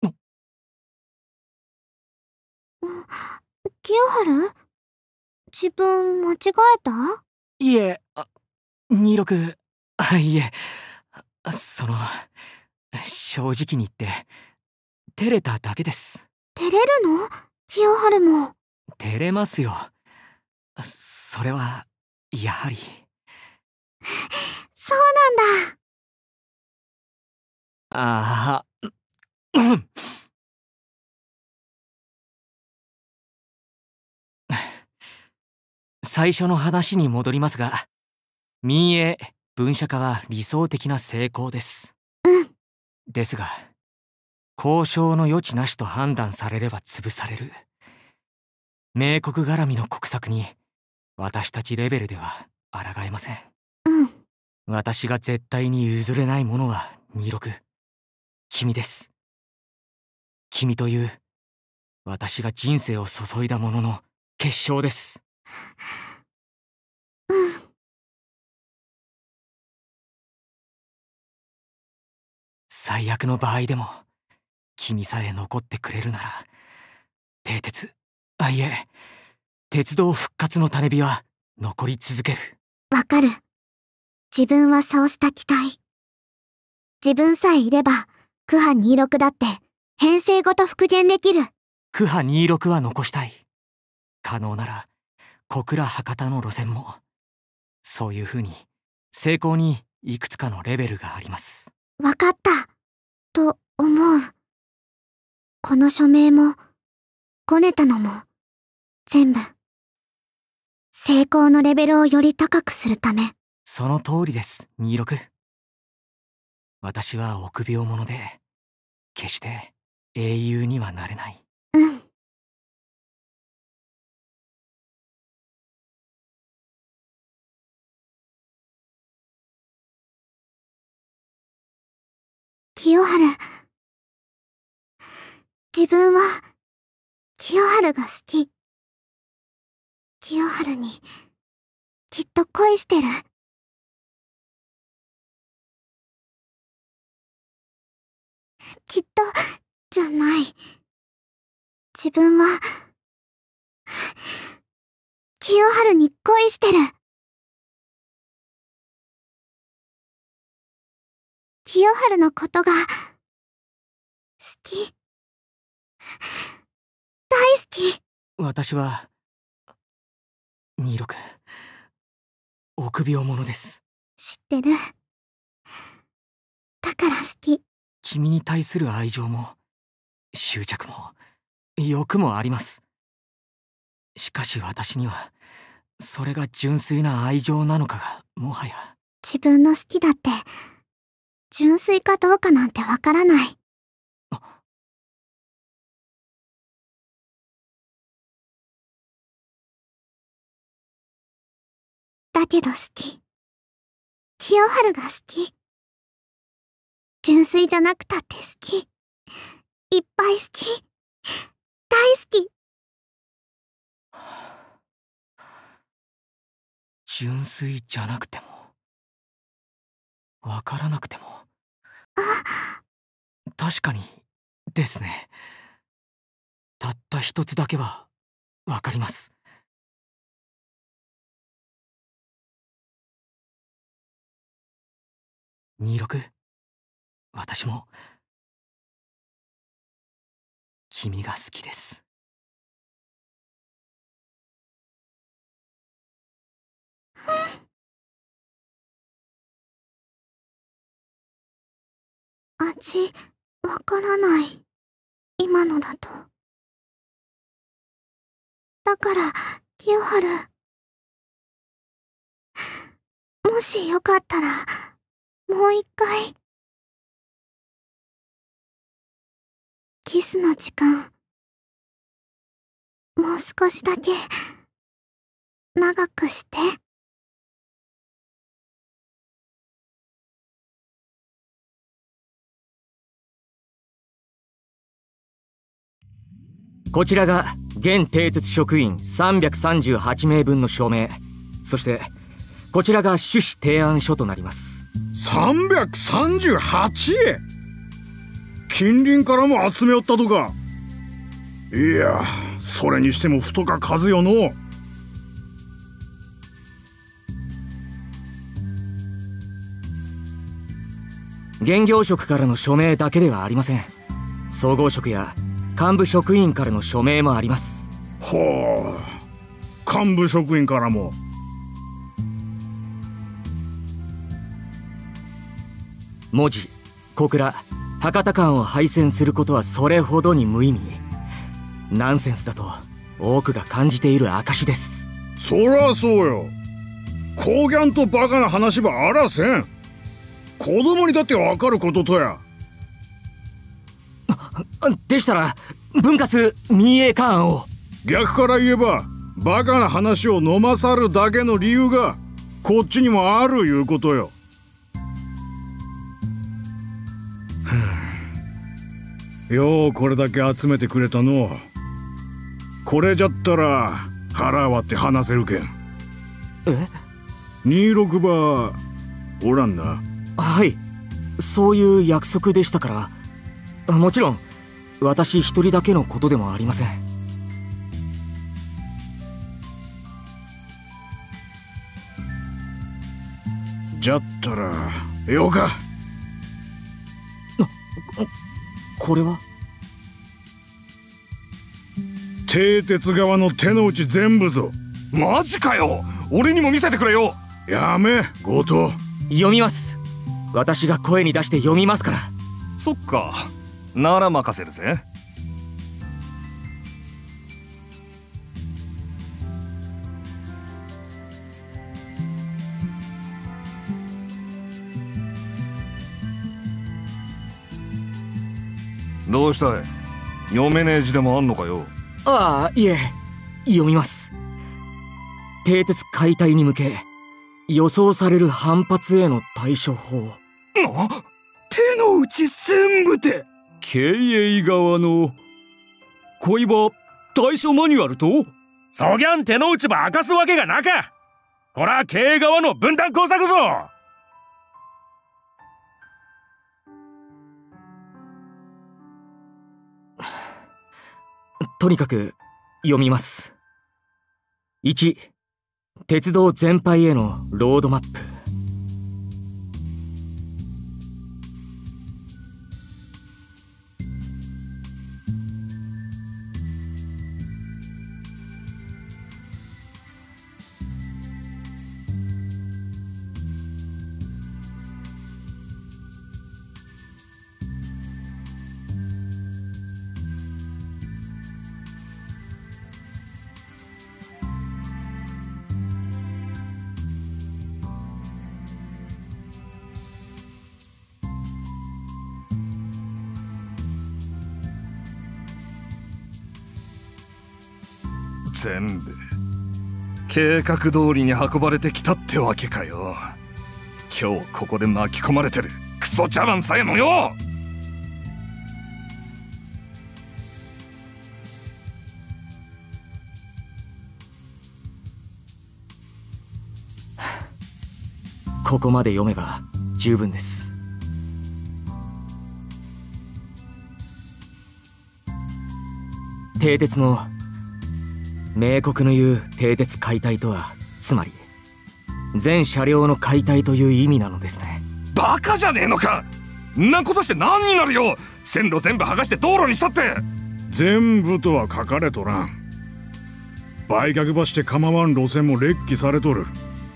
Speaker 1: 清春？自分間違えた？
Speaker 3: いえ、26、いえ、正直に言って、照れただけです。
Speaker 1: 照れるの？清春も。
Speaker 3: 照れますよ。それは、やはり。
Speaker 1: そうなんだ。
Speaker 3: ああ、最初の話に戻りますが、民営分社化は理想的な成功です。ですが、交渉の余地なしと判断されれば潰される。明国絡みの国策に私たちレベルでは抗えません。私が絶対に譲れないものは26、君です。君という私が人生を注いだものの結晶です。 最悪の場合でも君さえ残ってくれるなら、蹄鉄、いえ、鉄道復活の種火は残り続ける。
Speaker 1: わかる。自分はそうした期待。自分さえいれば、クハ26だって編成ごと復元できる。
Speaker 3: クハ26は残したい。可能なら小倉博多の路線も。そういう風に成功にいくつかのレベルがあります。
Speaker 1: わかった。と思う。この署名も、ごねたのも、全部、成功のレベルをより高くするため。
Speaker 3: その通りです、26。私は臆病者で、決して英雄にはなれない。
Speaker 1: うん。清春。自分は、清春が好き。清春に、きっと恋してる。きっと、じゃない。自分は、清春に恋してる。清春のことが、好き。大好き。
Speaker 3: 私は、26、臆病者です。
Speaker 1: 知ってる。だから好き。
Speaker 3: 君に対する愛情も、執着も、欲もあります。しかし私には、それが純粋な愛情なのかが、もはや。
Speaker 1: 自分の好きだって、純粋かどうかなんてわからない。だけど好き。清春が好き。純粋じゃなくたって好き。いっぱい好き。大好き。
Speaker 3: 純粋じゃなくても、わからなくても。確かに、ですね。たった一つだけは、わかります。26、私も、君が好きです。
Speaker 1: 味、わからない。今のだと。だから、清春。もしよかったら、もう一回。キスの時間、もう少しだけ、長くして。
Speaker 3: こちらが現蹄鉄職員338名分の署名、そしてこちらが趣旨提案書となります。
Speaker 4: 338！ 近隣からも集めよったとか。いや、それにしても太か数よの。
Speaker 3: 現業職からの署名だけではありません。総合職や幹部職員からの署名もあります。
Speaker 4: ほう、幹部職員からも。
Speaker 3: 門司、小倉、博多間を廃線することはそれほどに無意味、ナンセンスだと多くが感じている証です。
Speaker 4: そりゃそうよ。コーギャンとバカな話ばあらせん。子供にだってわかることとや。
Speaker 3: でしたら分割民営化案を。
Speaker 4: 逆から言えばバカな話を飲まさるだけの理由がこっちにもあるいうことよ。ようこれだけ集めてくれたの。これじゃったら腹割って話せるけん。
Speaker 3: え？
Speaker 4: 26番おらんな。
Speaker 3: はい。 そういう約束でしたから。もちろん私一人だけのことでもありません。
Speaker 4: じゃったらようか。
Speaker 3: これは
Speaker 4: 蹄鉄側の手の内全部ぞ。
Speaker 6: マジかよ。俺にも見せてくれよ。
Speaker 4: やめ、強盗。
Speaker 3: 読みます。私が声に出して読みますから。
Speaker 6: そっか、なら任せるぜ。どうしたい？読めねえ字でもあんのかよ。
Speaker 3: ああ、いえ、読みます。蹄鉄解体に向け予想される反発への対処法。
Speaker 7: 手の内全部で。
Speaker 5: 経営側の恋場対処マニュアルと、
Speaker 6: そぎゃん手の内ば明かすわけがなか。ほら経営側の分担工作ぞ。
Speaker 3: とにかく読みます。1、鉄道全廃へのロードマップ。
Speaker 6: 全部計画通りに運ばれてきたってわけかよ。今日ここで巻き込まれてるクソ茶番さえもよ。
Speaker 3: ここまで読めば十分です。蹄鉄の明国の言う蹄鉄解体とは、つまり全車両の解体という意味なのですね。
Speaker 6: バカじゃねえのか。んなことして何になるよ。線路全部剥がして道路にしたって。
Speaker 4: 全部とは書かれとらん。売却場して構わん路線も列記されとる。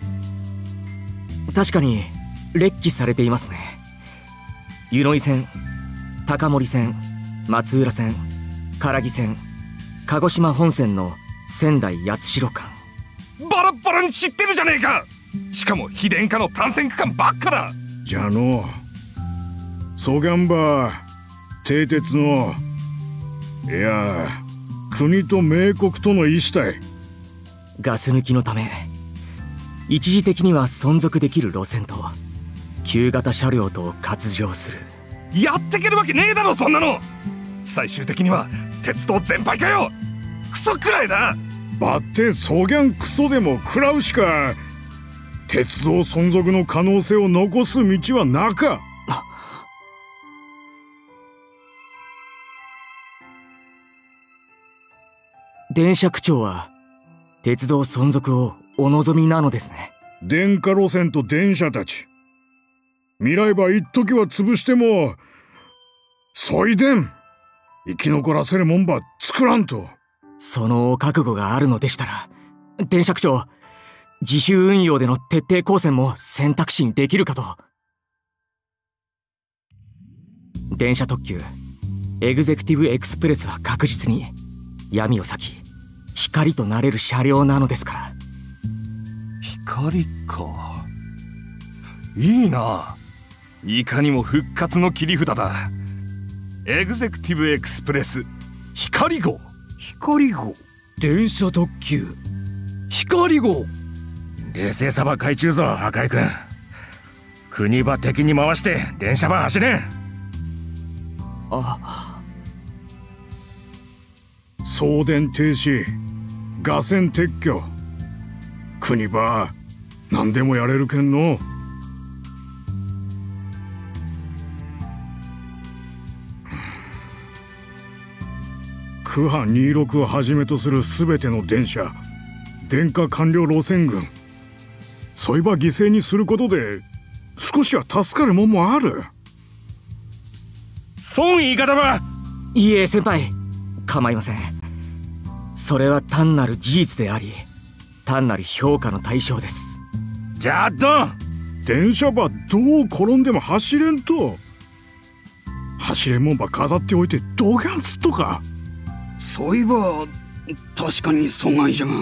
Speaker 3: 確かに列記されていますね。湯野井線、高森線、松浦線、唐木線、鹿児島本線の仙台八代間。
Speaker 6: バラッバラに散ってるじゃねえか。しかも非電化の単線区間ばっかだ。
Speaker 4: じゃのソギャンバー蹄鉄のいや国と明国との意思たい。
Speaker 3: ガス抜きのため一時的には存続できる路線と旧型車両と割譲する。
Speaker 6: やってけるわけねえだろそんなの。最終的には鉄道全廃かよ。クソくらいだ。
Speaker 4: ばってそぎゃんクソでも食らうしか鉄道存続の可能性を残す道はなか。
Speaker 3: 電車区長は鉄道存続をお望みなのですね。
Speaker 4: 電化路線と電車たち未来ば一時は潰してもそいでん生き残らせるもんば作らんと。
Speaker 3: そのお覚悟があるのでしたら電車区長、自主運用での徹底抗戦も選択肢にできるかと。電車特急エグゼクティブエクスプレスは確実に闇を裂き光となれる車両なのですから。
Speaker 6: 光か。いいな。いかにも復活の切り札だ。エグゼクティブエクスプレス光号。
Speaker 7: 光号。
Speaker 5: 電車特急光号。
Speaker 8: 冷静さば海中ぞ赤井君。国ば敵に回して電車ば走れん。
Speaker 4: 送電停止架線撤去国ば何でもやれるけんの。 クハ26をはじめとする全ての電車、電化完了路線群、そういえば犠牲にすることで少しは助かるもんもある。
Speaker 8: 孫言い方は。
Speaker 3: いいえ先輩、構いません。それは単なる事実であり、単なる評価の対象です。
Speaker 8: じゃあドン。
Speaker 4: 電車ばどう転んでも走れんと。走れんもんば飾っておいてどがんつっとか。
Speaker 7: そういえば確かに阻害じゃが。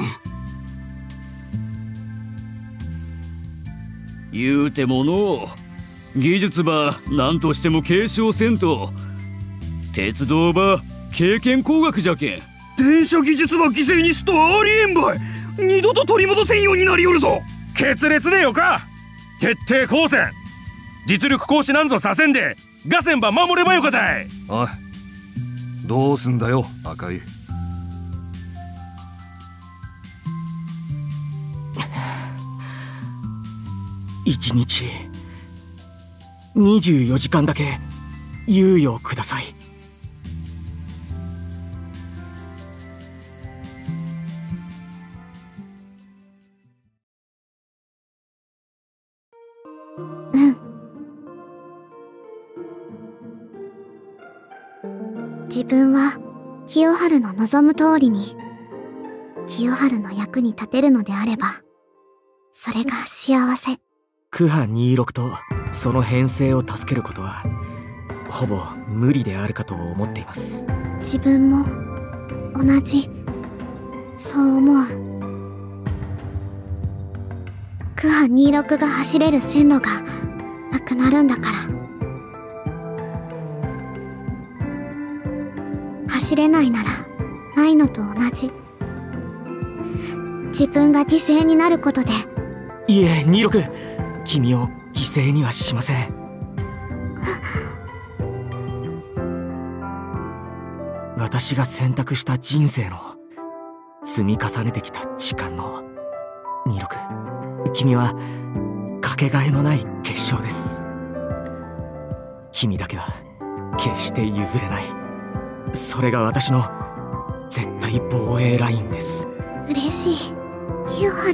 Speaker 5: 言うてもの技術ば何としても継承せんと。鉄道ば経験工学じゃけん。
Speaker 7: 電車技術ば犠牲にすとありえんばい。二度と取り戻せんようになりよるぞ。
Speaker 8: 決裂でよか。徹底抗戦。実力行使なんぞさせんでガセンば守ればよかたい。
Speaker 6: おい、どうすんだよ赤井。
Speaker 3: 1日24時間だけ猶予をください。
Speaker 1: 自分は清春の望む通りに清春の役に立てるのであればそれが幸せ。
Speaker 3: クハ26とその編成を助けることはほぼ無理であるかと思っています。
Speaker 1: 自分も同じそう思う。クハ26が走れる線路がなくなるんだから。走れないならないのと同じ。自分が犠牲になることで。
Speaker 3: いえ26、君を犠牲にはしません。私が選択した人生の積み重ねてきた時間の26、君はかけがえのない結晶です。君だけは決して譲れない。それが私の絶対防衛ラインです。
Speaker 1: 嬉しい。清原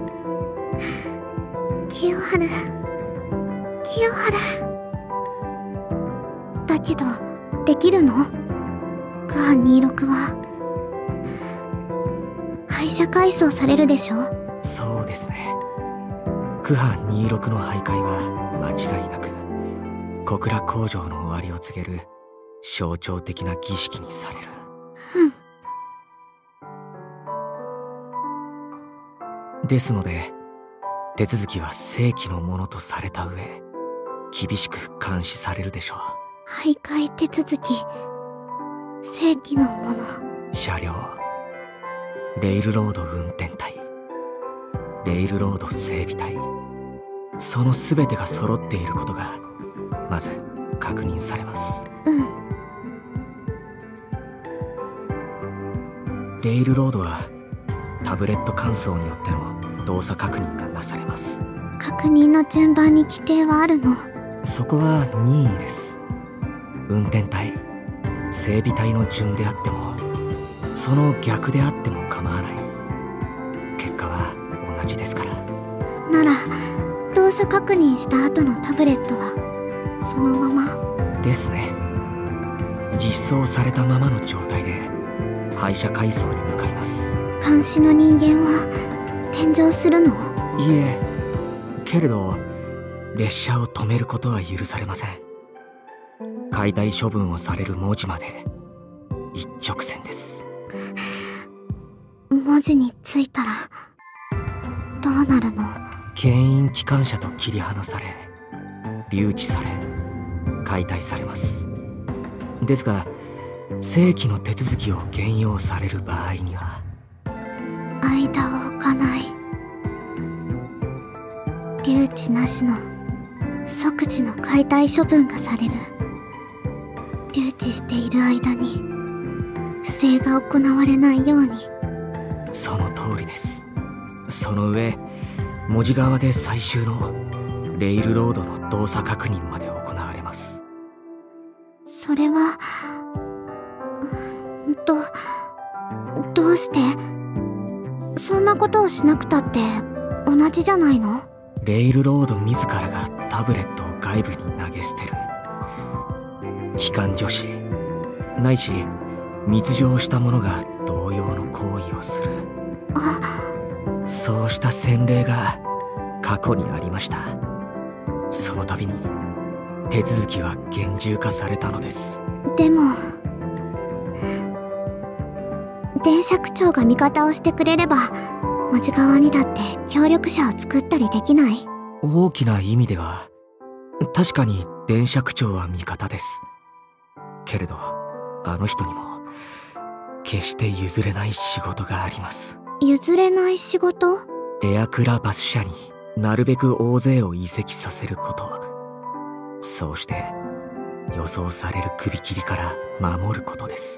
Speaker 1: 清原清原。だけどできるの？クハ26は廃車改装されるでしょ？
Speaker 3: そうですね。クハ26の徘徊は間違いなく小倉工場の終わりを告げる象徴的な儀式にされる。ですので手続きは正規のものとされた上厳しく監視されるでしょう。
Speaker 1: 徘徊手続き正規のもの。
Speaker 3: 車両、レールロード運転隊、レールロード整備隊、その全てが揃っていることがまず確認されます。レールロードはタブレット換装によっての動作確認がなされます。
Speaker 1: 確認の順番に規定はあるの？
Speaker 3: そこは任意です。運転隊、整備隊の順であってもその逆であっても構わない。結果は同じですから。
Speaker 1: なら動作確認した後のタブレットはそのまま
Speaker 3: ですね。実装されたままの状態で廃車改装に向かいます。
Speaker 1: 監視の人間は転乗するの？
Speaker 3: いえ、けれど列車を止めることは許されません。解体処分をされる文字まで一直線です。
Speaker 1: 文字についたらどうなるの？
Speaker 3: 牽引機関車と切り離され留置され解体されます。ですが正規の手続きを減用される場合には
Speaker 1: 間を置かない。留置なしの即時の解体処分がされる。留置している間に不正が行われないように。
Speaker 3: その通りです。その上文字側で最終のレールロードの動作確認まで行われます。
Speaker 1: それはどうして？そんなことをしなくたって同じじゃないの？
Speaker 3: レイルロード自らがタブレットを外部に投げ捨てる。機関助士ないし密情した者が同様の行為をする。そうした先例が過去にありました。その度に手続きは厳重化されたのです。
Speaker 1: でも電車区長が味方をしてくれれば文字側にだって協力者を作ったりできない？
Speaker 3: 大きな意味では確かに電車区長は味方です。けれどあの人にも決して譲れない仕事があります。
Speaker 1: 譲れない仕事？
Speaker 3: エアクラバス社になるべく大勢を移籍させること。そうして予想される首切りから守ることです。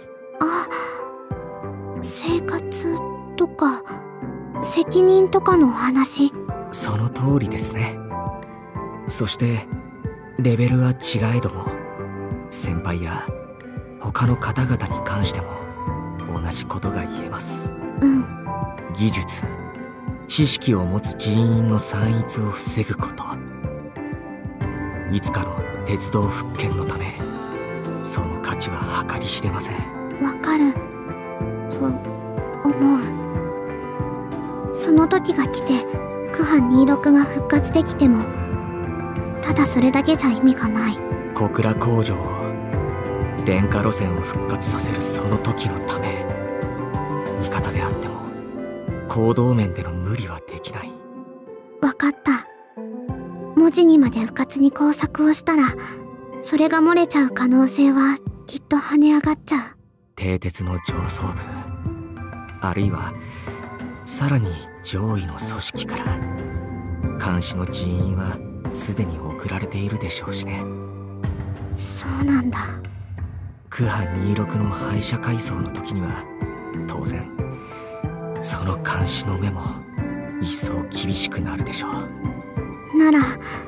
Speaker 1: 生活とか責任とかの話？
Speaker 3: その通りですね。そしてレベルは違えども先輩や他の方々に関しても同じことが言えます。技術知識を持つ人員の散逸を防ぐこと。いつかの鉄道復権のためその価値は計り知れません。
Speaker 1: わかると思う。その時が来てクハ26が復活できてもただそれだけじゃ意味がない。
Speaker 3: 小倉工場を電化路線を復活させるその時のため味方であっても行動面での無理はできない。
Speaker 1: わかった。文字にまで迂闊に工作をしたらそれが漏れちゃう可能性はきっと跳ね上がっちゃう。
Speaker 3: 蹄鉄の上層部あるいはさらに上位の組織から監視の人員はすでに送られているでしょうしね。
Speaker 1: そうなんだ。
Speaker 3: クハ26の廃車改装の時には当然その監視の目も一層厳しくなるでしょう。
Speaker 1: なら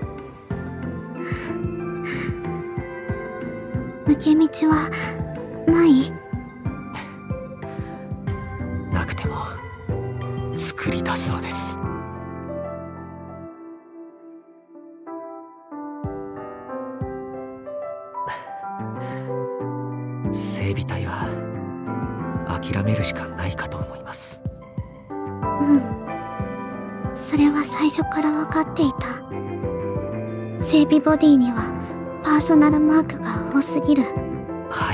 Speaker 1: 抜け道はない？
Speaker 3: なくても作り出すのです。整備隊は諦めるしかないかと思います。
Speaker 1: それは最初から分かっていた。整備ボディにはパーソナルマークが多すぎる。
Speaker 3: はい。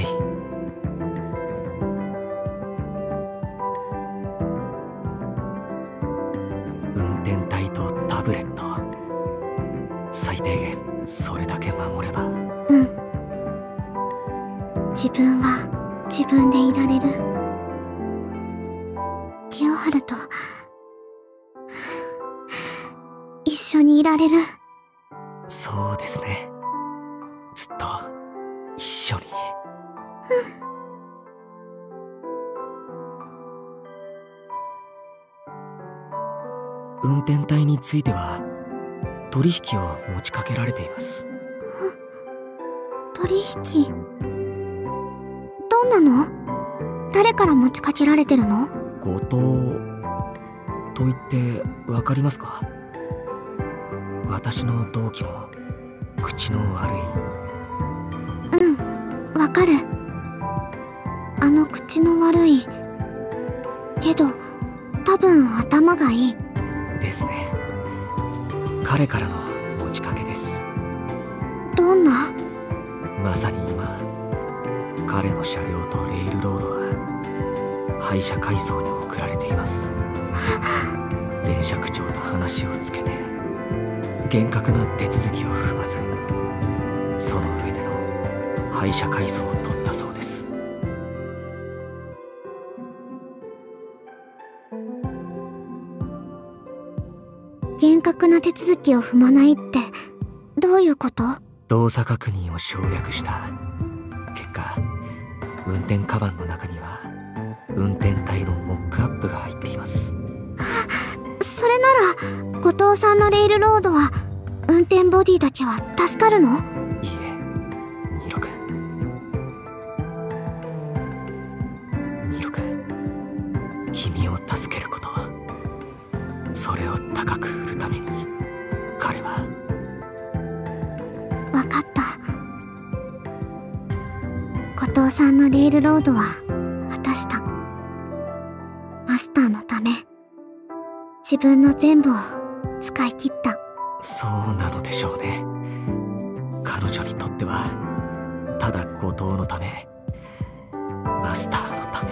Speaker 3: 運転台とタブレット最低限それだけ守れば。
Speaker 1: 自分は自分でいられる。清春と一緒にいられる。
Speaker 3: そうですね。ずっと一緒に。運転隊については取引を持ちかけられています。
Speaker 1: 取引？どんなの？誰から持ちかけられてるの？
Speaker 3: 後藤と言ってわかりますか？私の同期の口の悪い。
Speaker 1: わかる。あの口の悪いけど多分頭がいい
Speaker 3: ですね。彼からの持ちかけです。
Speaker 1: どんな？
Speaker 3: まさに今彼の車両とレールロードは廃車改装に送られています。電車区長と話をつけて厳格な手続きを踏まずその上での廃車改装を取ったそうです。
Speaker 1: 厳格な手続きを踏まないってどういうこと？
Speaker 3: 動作確認を省略した結果、運転カバンの中には運転台のモックアップが入っています。
Speaker 1: それなら後藤さんのレールロードは運転ボディだけは助かるの？
Speaker 3: いいえ、26。 助けること、それを高く売るために彼は。
Speaker 1: わかった。後藤さんのレールロードは果たした。マスターのため、自分の全部を使い切った。
Speaker 3: そうなのでしょうね。彼女にとってはただ後藤のため、マスターのため。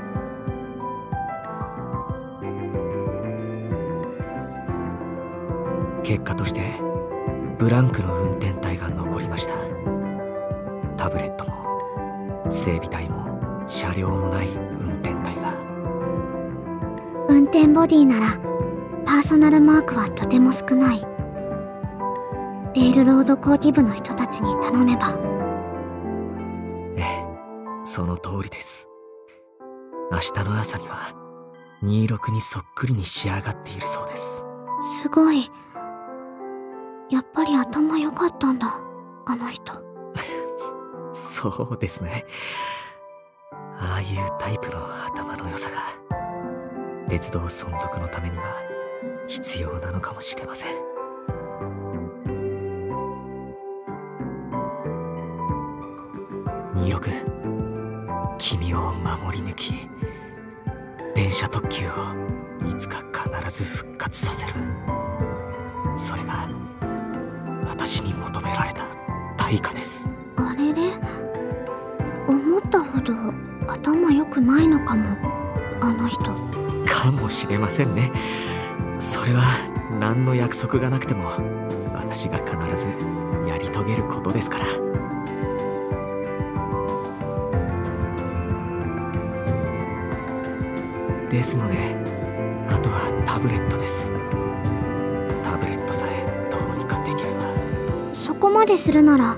Speaker 3: 結果としてブランクの運転隊が残りました。タブレットも整備隊も車両もない運転隊が。
Speaker 1: 運転ボディならパーソナルマークはとても少ない。レールロード工機部の人たちに頼めば。
Speaker 3: ええ、その通りです。明日の朝には26にそっくりに仕上がっているそうです。
Speaker 1: すごい。やっぱり頭良かったんだ、あの人。
Speaker 3: そうですね。ああいうタイプの頭の良さが鉄道存続のためには必要なのかもしれません。26、君を守り抜き、電車特急をいつか必ず復活させる。それが私に求められた対価です。
Speaker 1: あれれ、思ったほど頭良くないのかも、あの人。
Speaker 3: かもしれませんね。それは何の約束がなくても私が必ずやり遂げることですから。ですので、あとはタブレットです。タブレットさえどうにかできれば。
Speaker 1: そこまでするなら、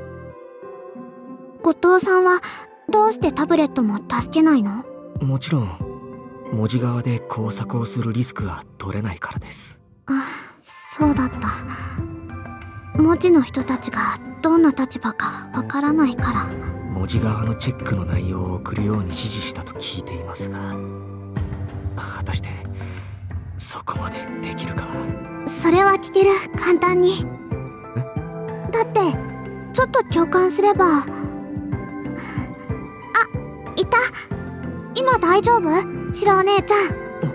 Speaker 1: 後藤さんはどうしてタブレットも助けないの？
Speaker 3: もちろん文字側で工作をするリスクが取れないからです。
Speaker 1: あ、そうだった。文字の人たちがどんな立場かわからないから。
Speaker 3: 文字側のチェックの内容を送るように指示したと聞いていますが、果たしてそこまでできるかは。
Speaker 1: それは聞ける、簡単に。だってちょっと共感すれば。あ、いた。今大丈夫？白お姉ちゃん。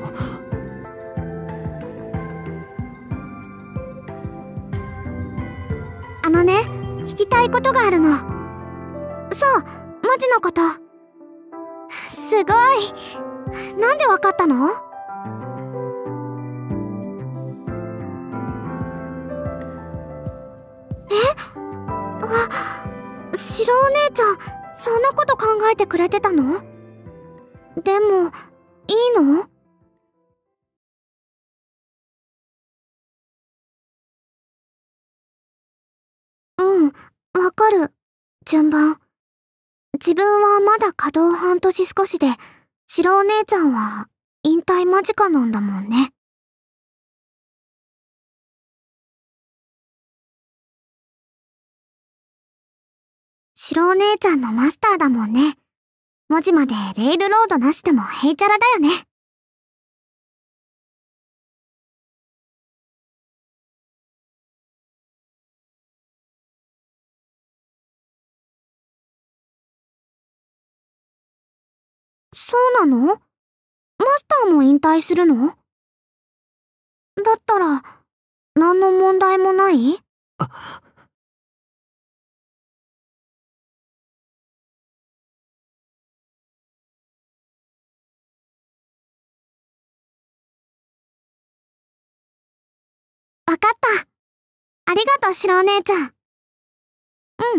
Speaker 1: あのね、聞きたいことがあるの。そう、文字のこと。すごい。なんでわかったの？白お姉ちゃん、そんなこと考えてくれてたの？でも、いいの？うん、わかる。順番。自分はまだ稼働半年少しで、白お姉ちゃんは引退間近なんだもんね。白お姉ちゃんのマスターだもんね。文字までレールロードなしでもヘイチャラだよね。そうなの？マスターも引退するの？だったら、何の問題もない？わかった。ありがとう、白お姉ちゃん。うん。うん。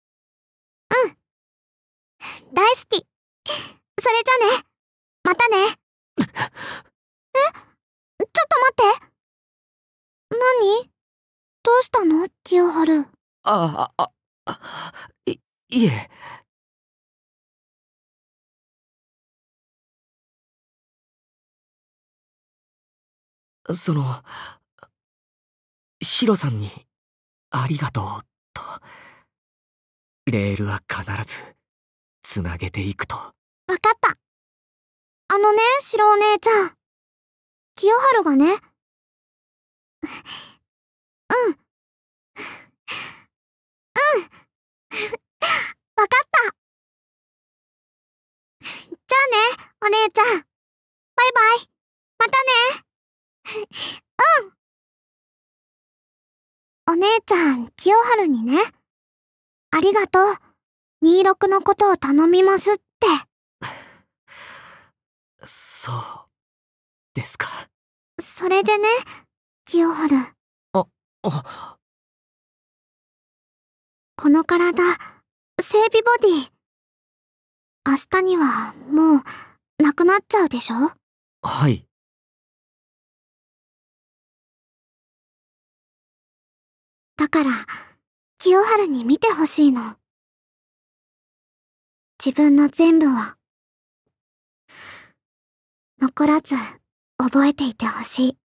Speaker 1: 大好き。それじゃね。またね。え？ちょっと待って。何？どうしたの？清春。
Speaker 3: いえ。シロさんにありがとうと。レールは必ずつなげていくと。
Speaker 1: わかった。 白お姉ちゃん。清春がね。わかった。じゃあね、お姉ちゃん。バイバイ。またね。お姉ちゃん、清春にね。ありがとう。26のことを頼みますって。
Speaker 3: そうですか。
Speaker 1: それでね、清春。この体、整備ボディ。明日にはもうなくなっちゃうでしょ？
Speaker 3: はい。
Speaker 1: だから、清春に見てほしいの。自分の全部を。残らず、覚えていてほしい。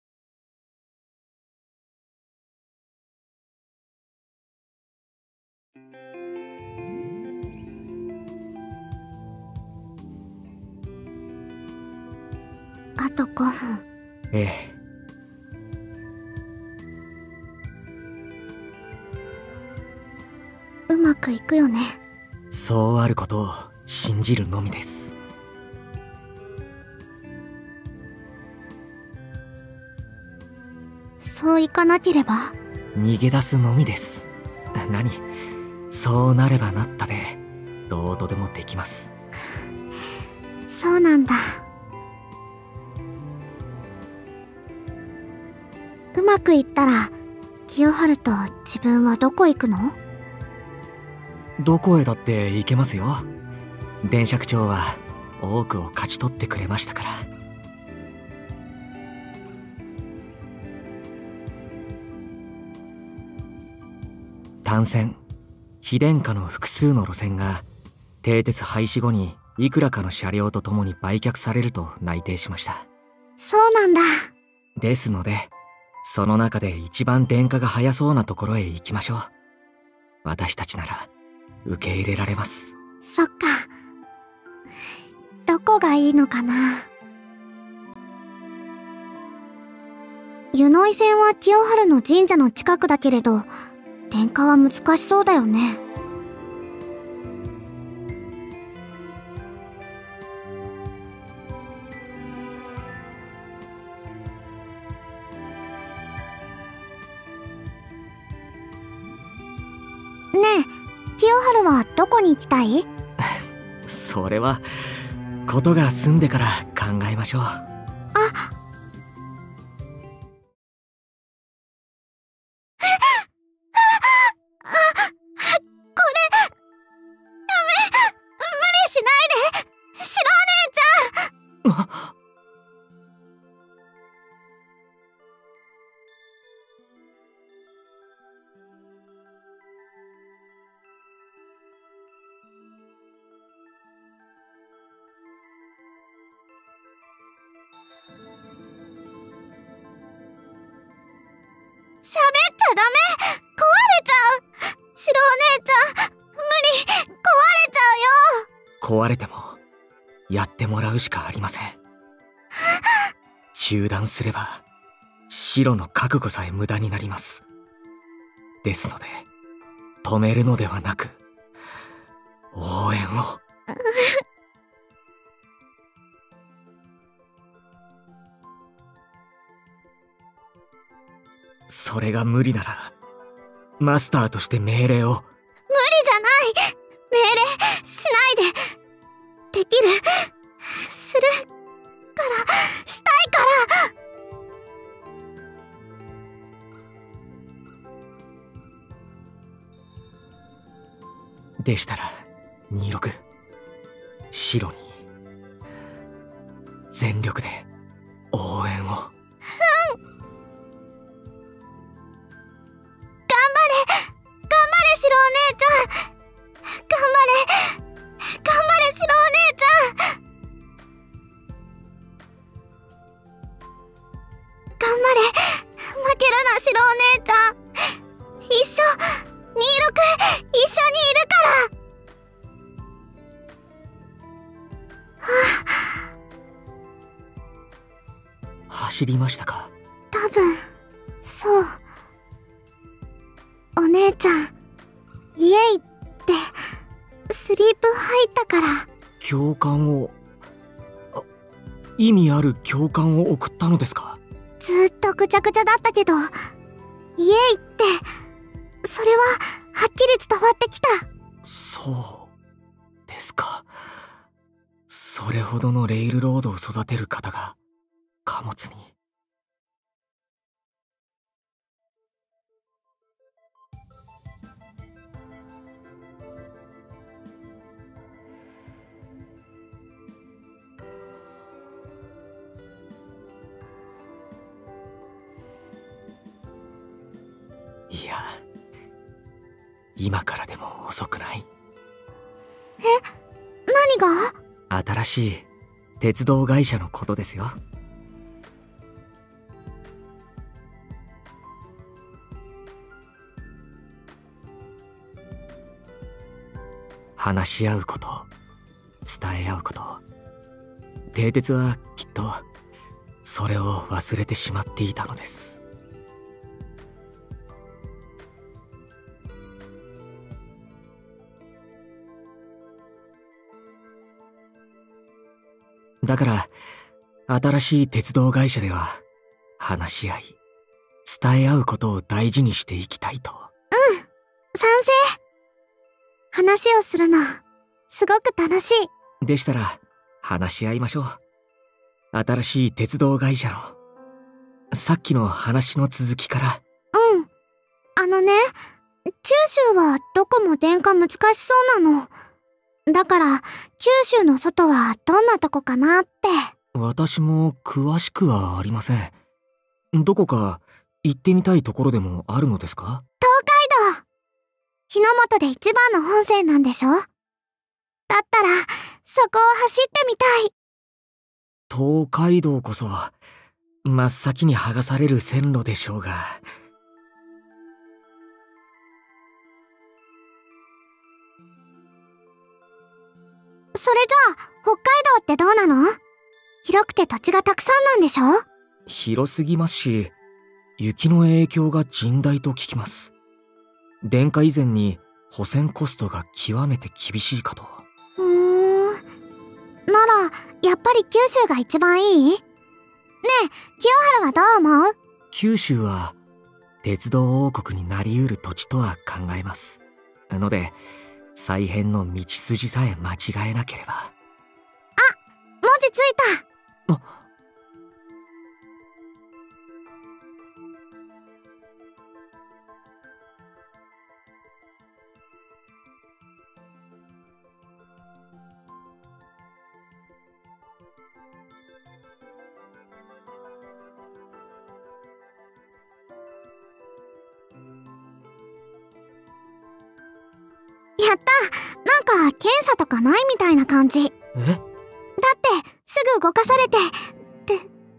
Speaker 1: あと5分。
Speaker 3: ええ。
Speaker 1: うまくいくよね。
Speaker 3: そうあることを信じるのみです。
Speaker 1: そういかなければ
Speaker 3: 逃げ出すのみです。何？そうなればなったでどうとでもできます。
Speaker 1: そうなんだ。うまくいったら清春と自分はどこ行くの？
Speaker 3: どこへだって行けますよ。電車区長は多くを勝ち取ってくれましたから。単線、非電化の複数の路線が蹄鉄廃止後にいくらかの車両とともに売却されると内定しました。
Speaker 1: そうなんだ。
Speaker 3: ですので、その中で一番電化が早そうなところへ行きましょう。私たちなら受け入れられます。
Speaker 1: そっか。どこがいいのかな。湯の井線は清春の神社の近くだけれど、電化は難しそうだよね。ねえ、清春はどこに行きたい？
Speaker 3: それはことが済んでから考えましょう。
Speaker 1: 喋っちゃダメ！壊れちゃう！白お姉ちゃん、無理！壊れちゃうよ！
Speaker 3: 壊れてもやってもらうしかありません。中断すれば白の覚悟さえ無駄になります。ですので止めるのではなく応援を。それが無理ならマスターとして命令を。
Speaker 1: 無理じゃない！命令しないで。できる。するから、したいから。
Speaker 3: でしたら26、白に全力で応援を。
Speaker 1: 白お姉ちゃん、頑張れ！頑張れ白お姉ちゃん！頑張れ！負けるな白お姉ちゃん！一緒！26！一緒にいるから！は
Speaker 3: 知りましたか？
Speaker 1: 多分、そう。お姉ちゃん、イエイって、スリープ入ったから。
Speaker 3: 共感を、意味ある共感を送ったのですか？
Speaker 1: ずっとぐちゃぐちゃだったけど、イエイって、それは、はっきり伝わってきた。
Speaker 3: そうですか。それほどのレイルロードを育てる方が貨物に。いや、今からでも遅くない。
Speaker 1: 何が？
Speaker 3: 新しい鉄道会社のことですよ。話し合うこと、伝え合うこと。蹄鉄はきっとそれを忘れてしまっていたのです。だから新しい鉄道会社では話し合い、伝え合うことを大事にしていきたいと。
Speaker 1: うん、賛成。話をするのすごく楽しい。
Speaker 3: でしたら話し合いましょう。新しい鉄道会社のさっきの話の続きから。
Speaker 1: うん。九州はどこも電化難しそうなの。だから九州の外はどんなとこかなって。
Speaker 3: 私も詳しくはありません。どこか行ってみたいところでもあるのですか？
Speaker 1: 東海道。日の本で一番の本線なんでしょ？だったらそこを走ってみたい。
Speaker 3: 東海道こそ真っ先に剥がされる線路でしょうが。
Speaker 1: それじゃあ北海道ってどうなの？広くて土地がたくさんなんでしょ？
Speaker 3: 広すぎますし、雪の影響が甚大と聞きます。電化以前に保線コストが極めて厳しいかと。
Speaker 1: ならやっぱり九州が一番いい？ねえ、清原はどう思う？
Speaker 3: 九州は鉄道王国になりうる土地とは考えます。ので再編の道筋さえ間違えなければ。あ、
Speaker 1: 文字ついた。やった。なんか検査とかないみたいな感じ。だってすぐ動かされてって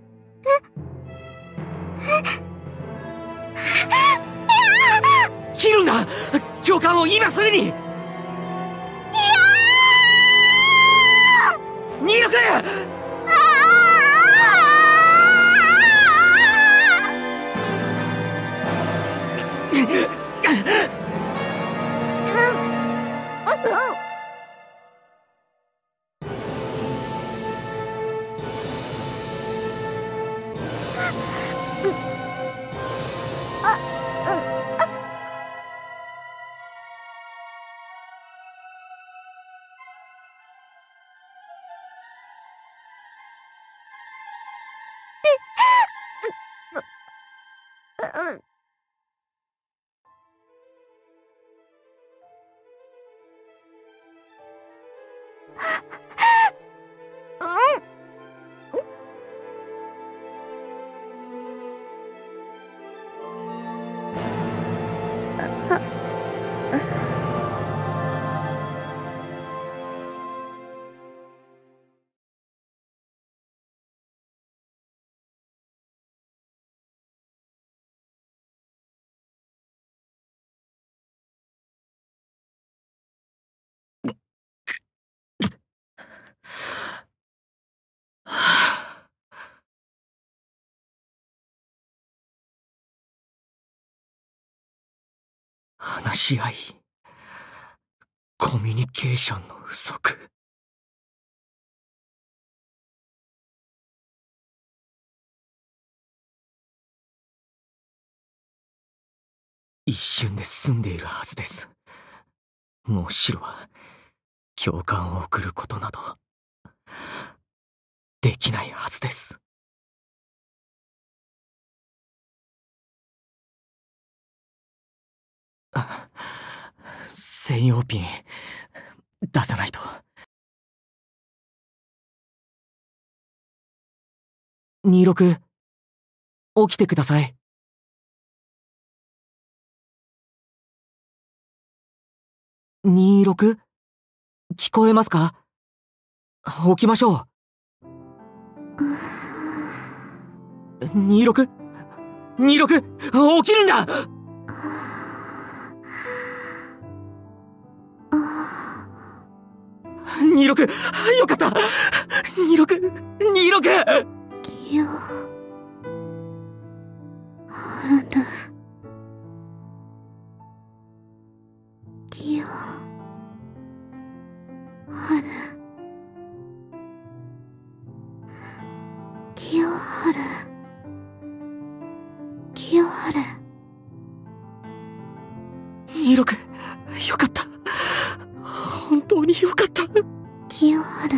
Speaker 3: 切るんだ。教官を今すぐに。いやー26！ 話し合い、コミュニケーションの不足。一瞬で済んでいるはずです。もう白は共感を送ることなどできないはずです。専用ピン出さないと。26、起きてください。26、聞こえますか？起きましょう。26、26、起きるんだ。26、よかった。26、
Speaker 1: 清春、清春、清春、清春。
Speaker 3: 26、よかった。本当によかった。
Speaker 1: 清春、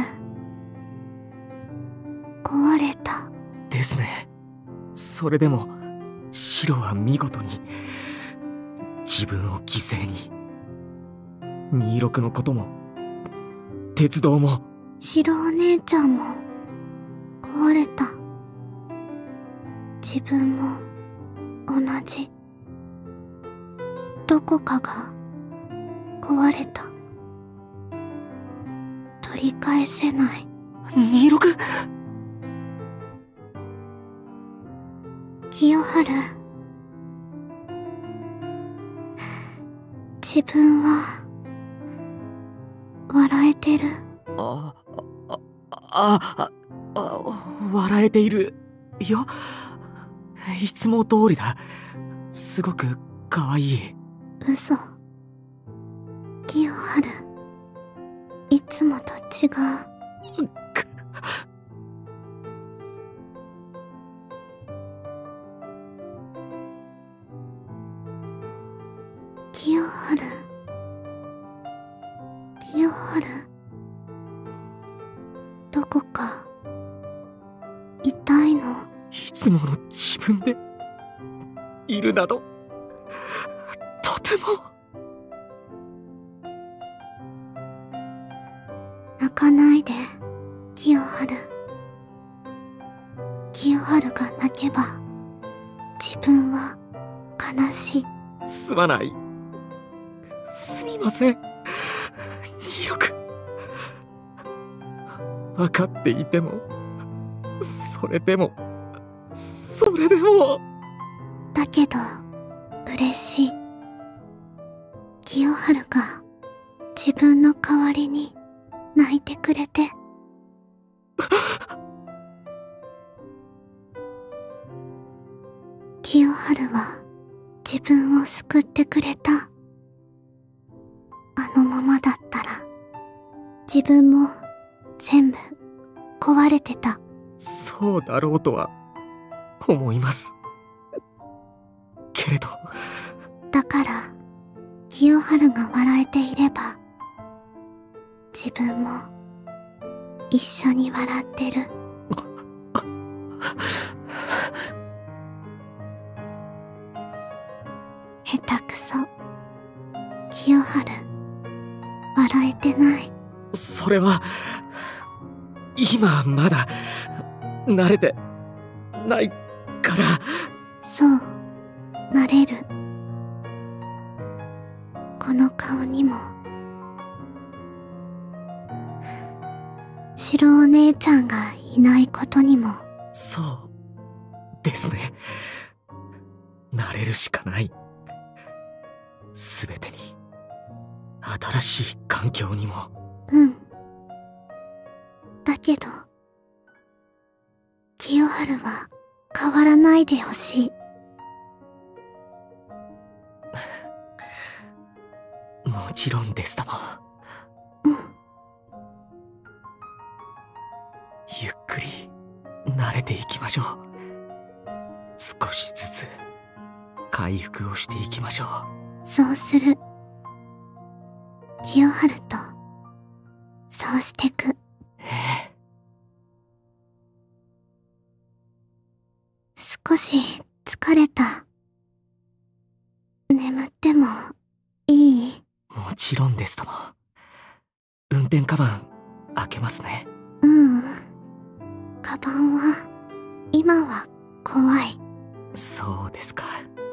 Speaker 1: 壊れた。
Speaker 3: ですね。それでも白は見事に自分を犠牲に。26のことも鉄道も。
Speaker 1: 白お姉ちゃんも壊れた。自分も同じ。どこかが壊れた。取り返せない。
Speaker 3: 26、
Speaker 1: 清春、自分は笑えてる。
Speaker 3: 笑えているよ。いつも通りだ。すごく可愛い。
Speaker 1: 嘘。清春、いつもと違う。清春、清春、どこか痛いの？
Speaker 3: いつもの自分でいるなどとても。
Speaker 1: 泣かないで、清春。清春が泣けば自分は悲しい。
Speaker 3: すまない。すみません。26、分かっていても、それでも
Speaker 1: だけど嬉しい。清春が自分の代わりに泣いてくれて。清春は自分を救ってくれた。あのままだったら自分も全部壊れてた。
Speaker 3: そうだろうとは思います。けれど。
Speaker 1: だから清春が笑えていれば自分も一緒に笑ってる。下手くそ。清春、笑えてない。
Speaker 3: それは今まだ慣れてないから。
Speaker 1: そう、なれる。この顔にも白お姉ちゃんがいないことにも。
Speaker 3: そうですね。慣れるしかない。すべてに、新しい環境にも。
Speaker 1: うん。だけど清春は変わらないでほしい。
Speaker 3: もちろんですとも。ゆっくり慣れていきましょう。少しずつ回復をしていきましょう。
Speaker 1: そうする。清春とそうしてく。少し疲れた。眠ってもいい？
Speaker 3: もちろんですとも。運転カバン開けますね。
Speaker 1: カバンは今は怖い。
Speaker 3: そうですか。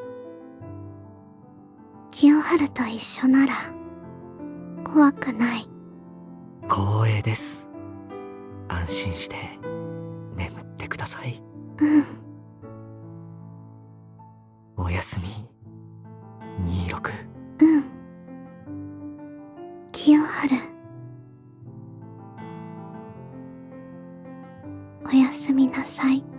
Speaker 1: 清春と一緒なら怖くない。
Speaker 3: 光栄です。安心して眠ってください。おやすみ26。
Speaker 1: 清春、おやすみなさい。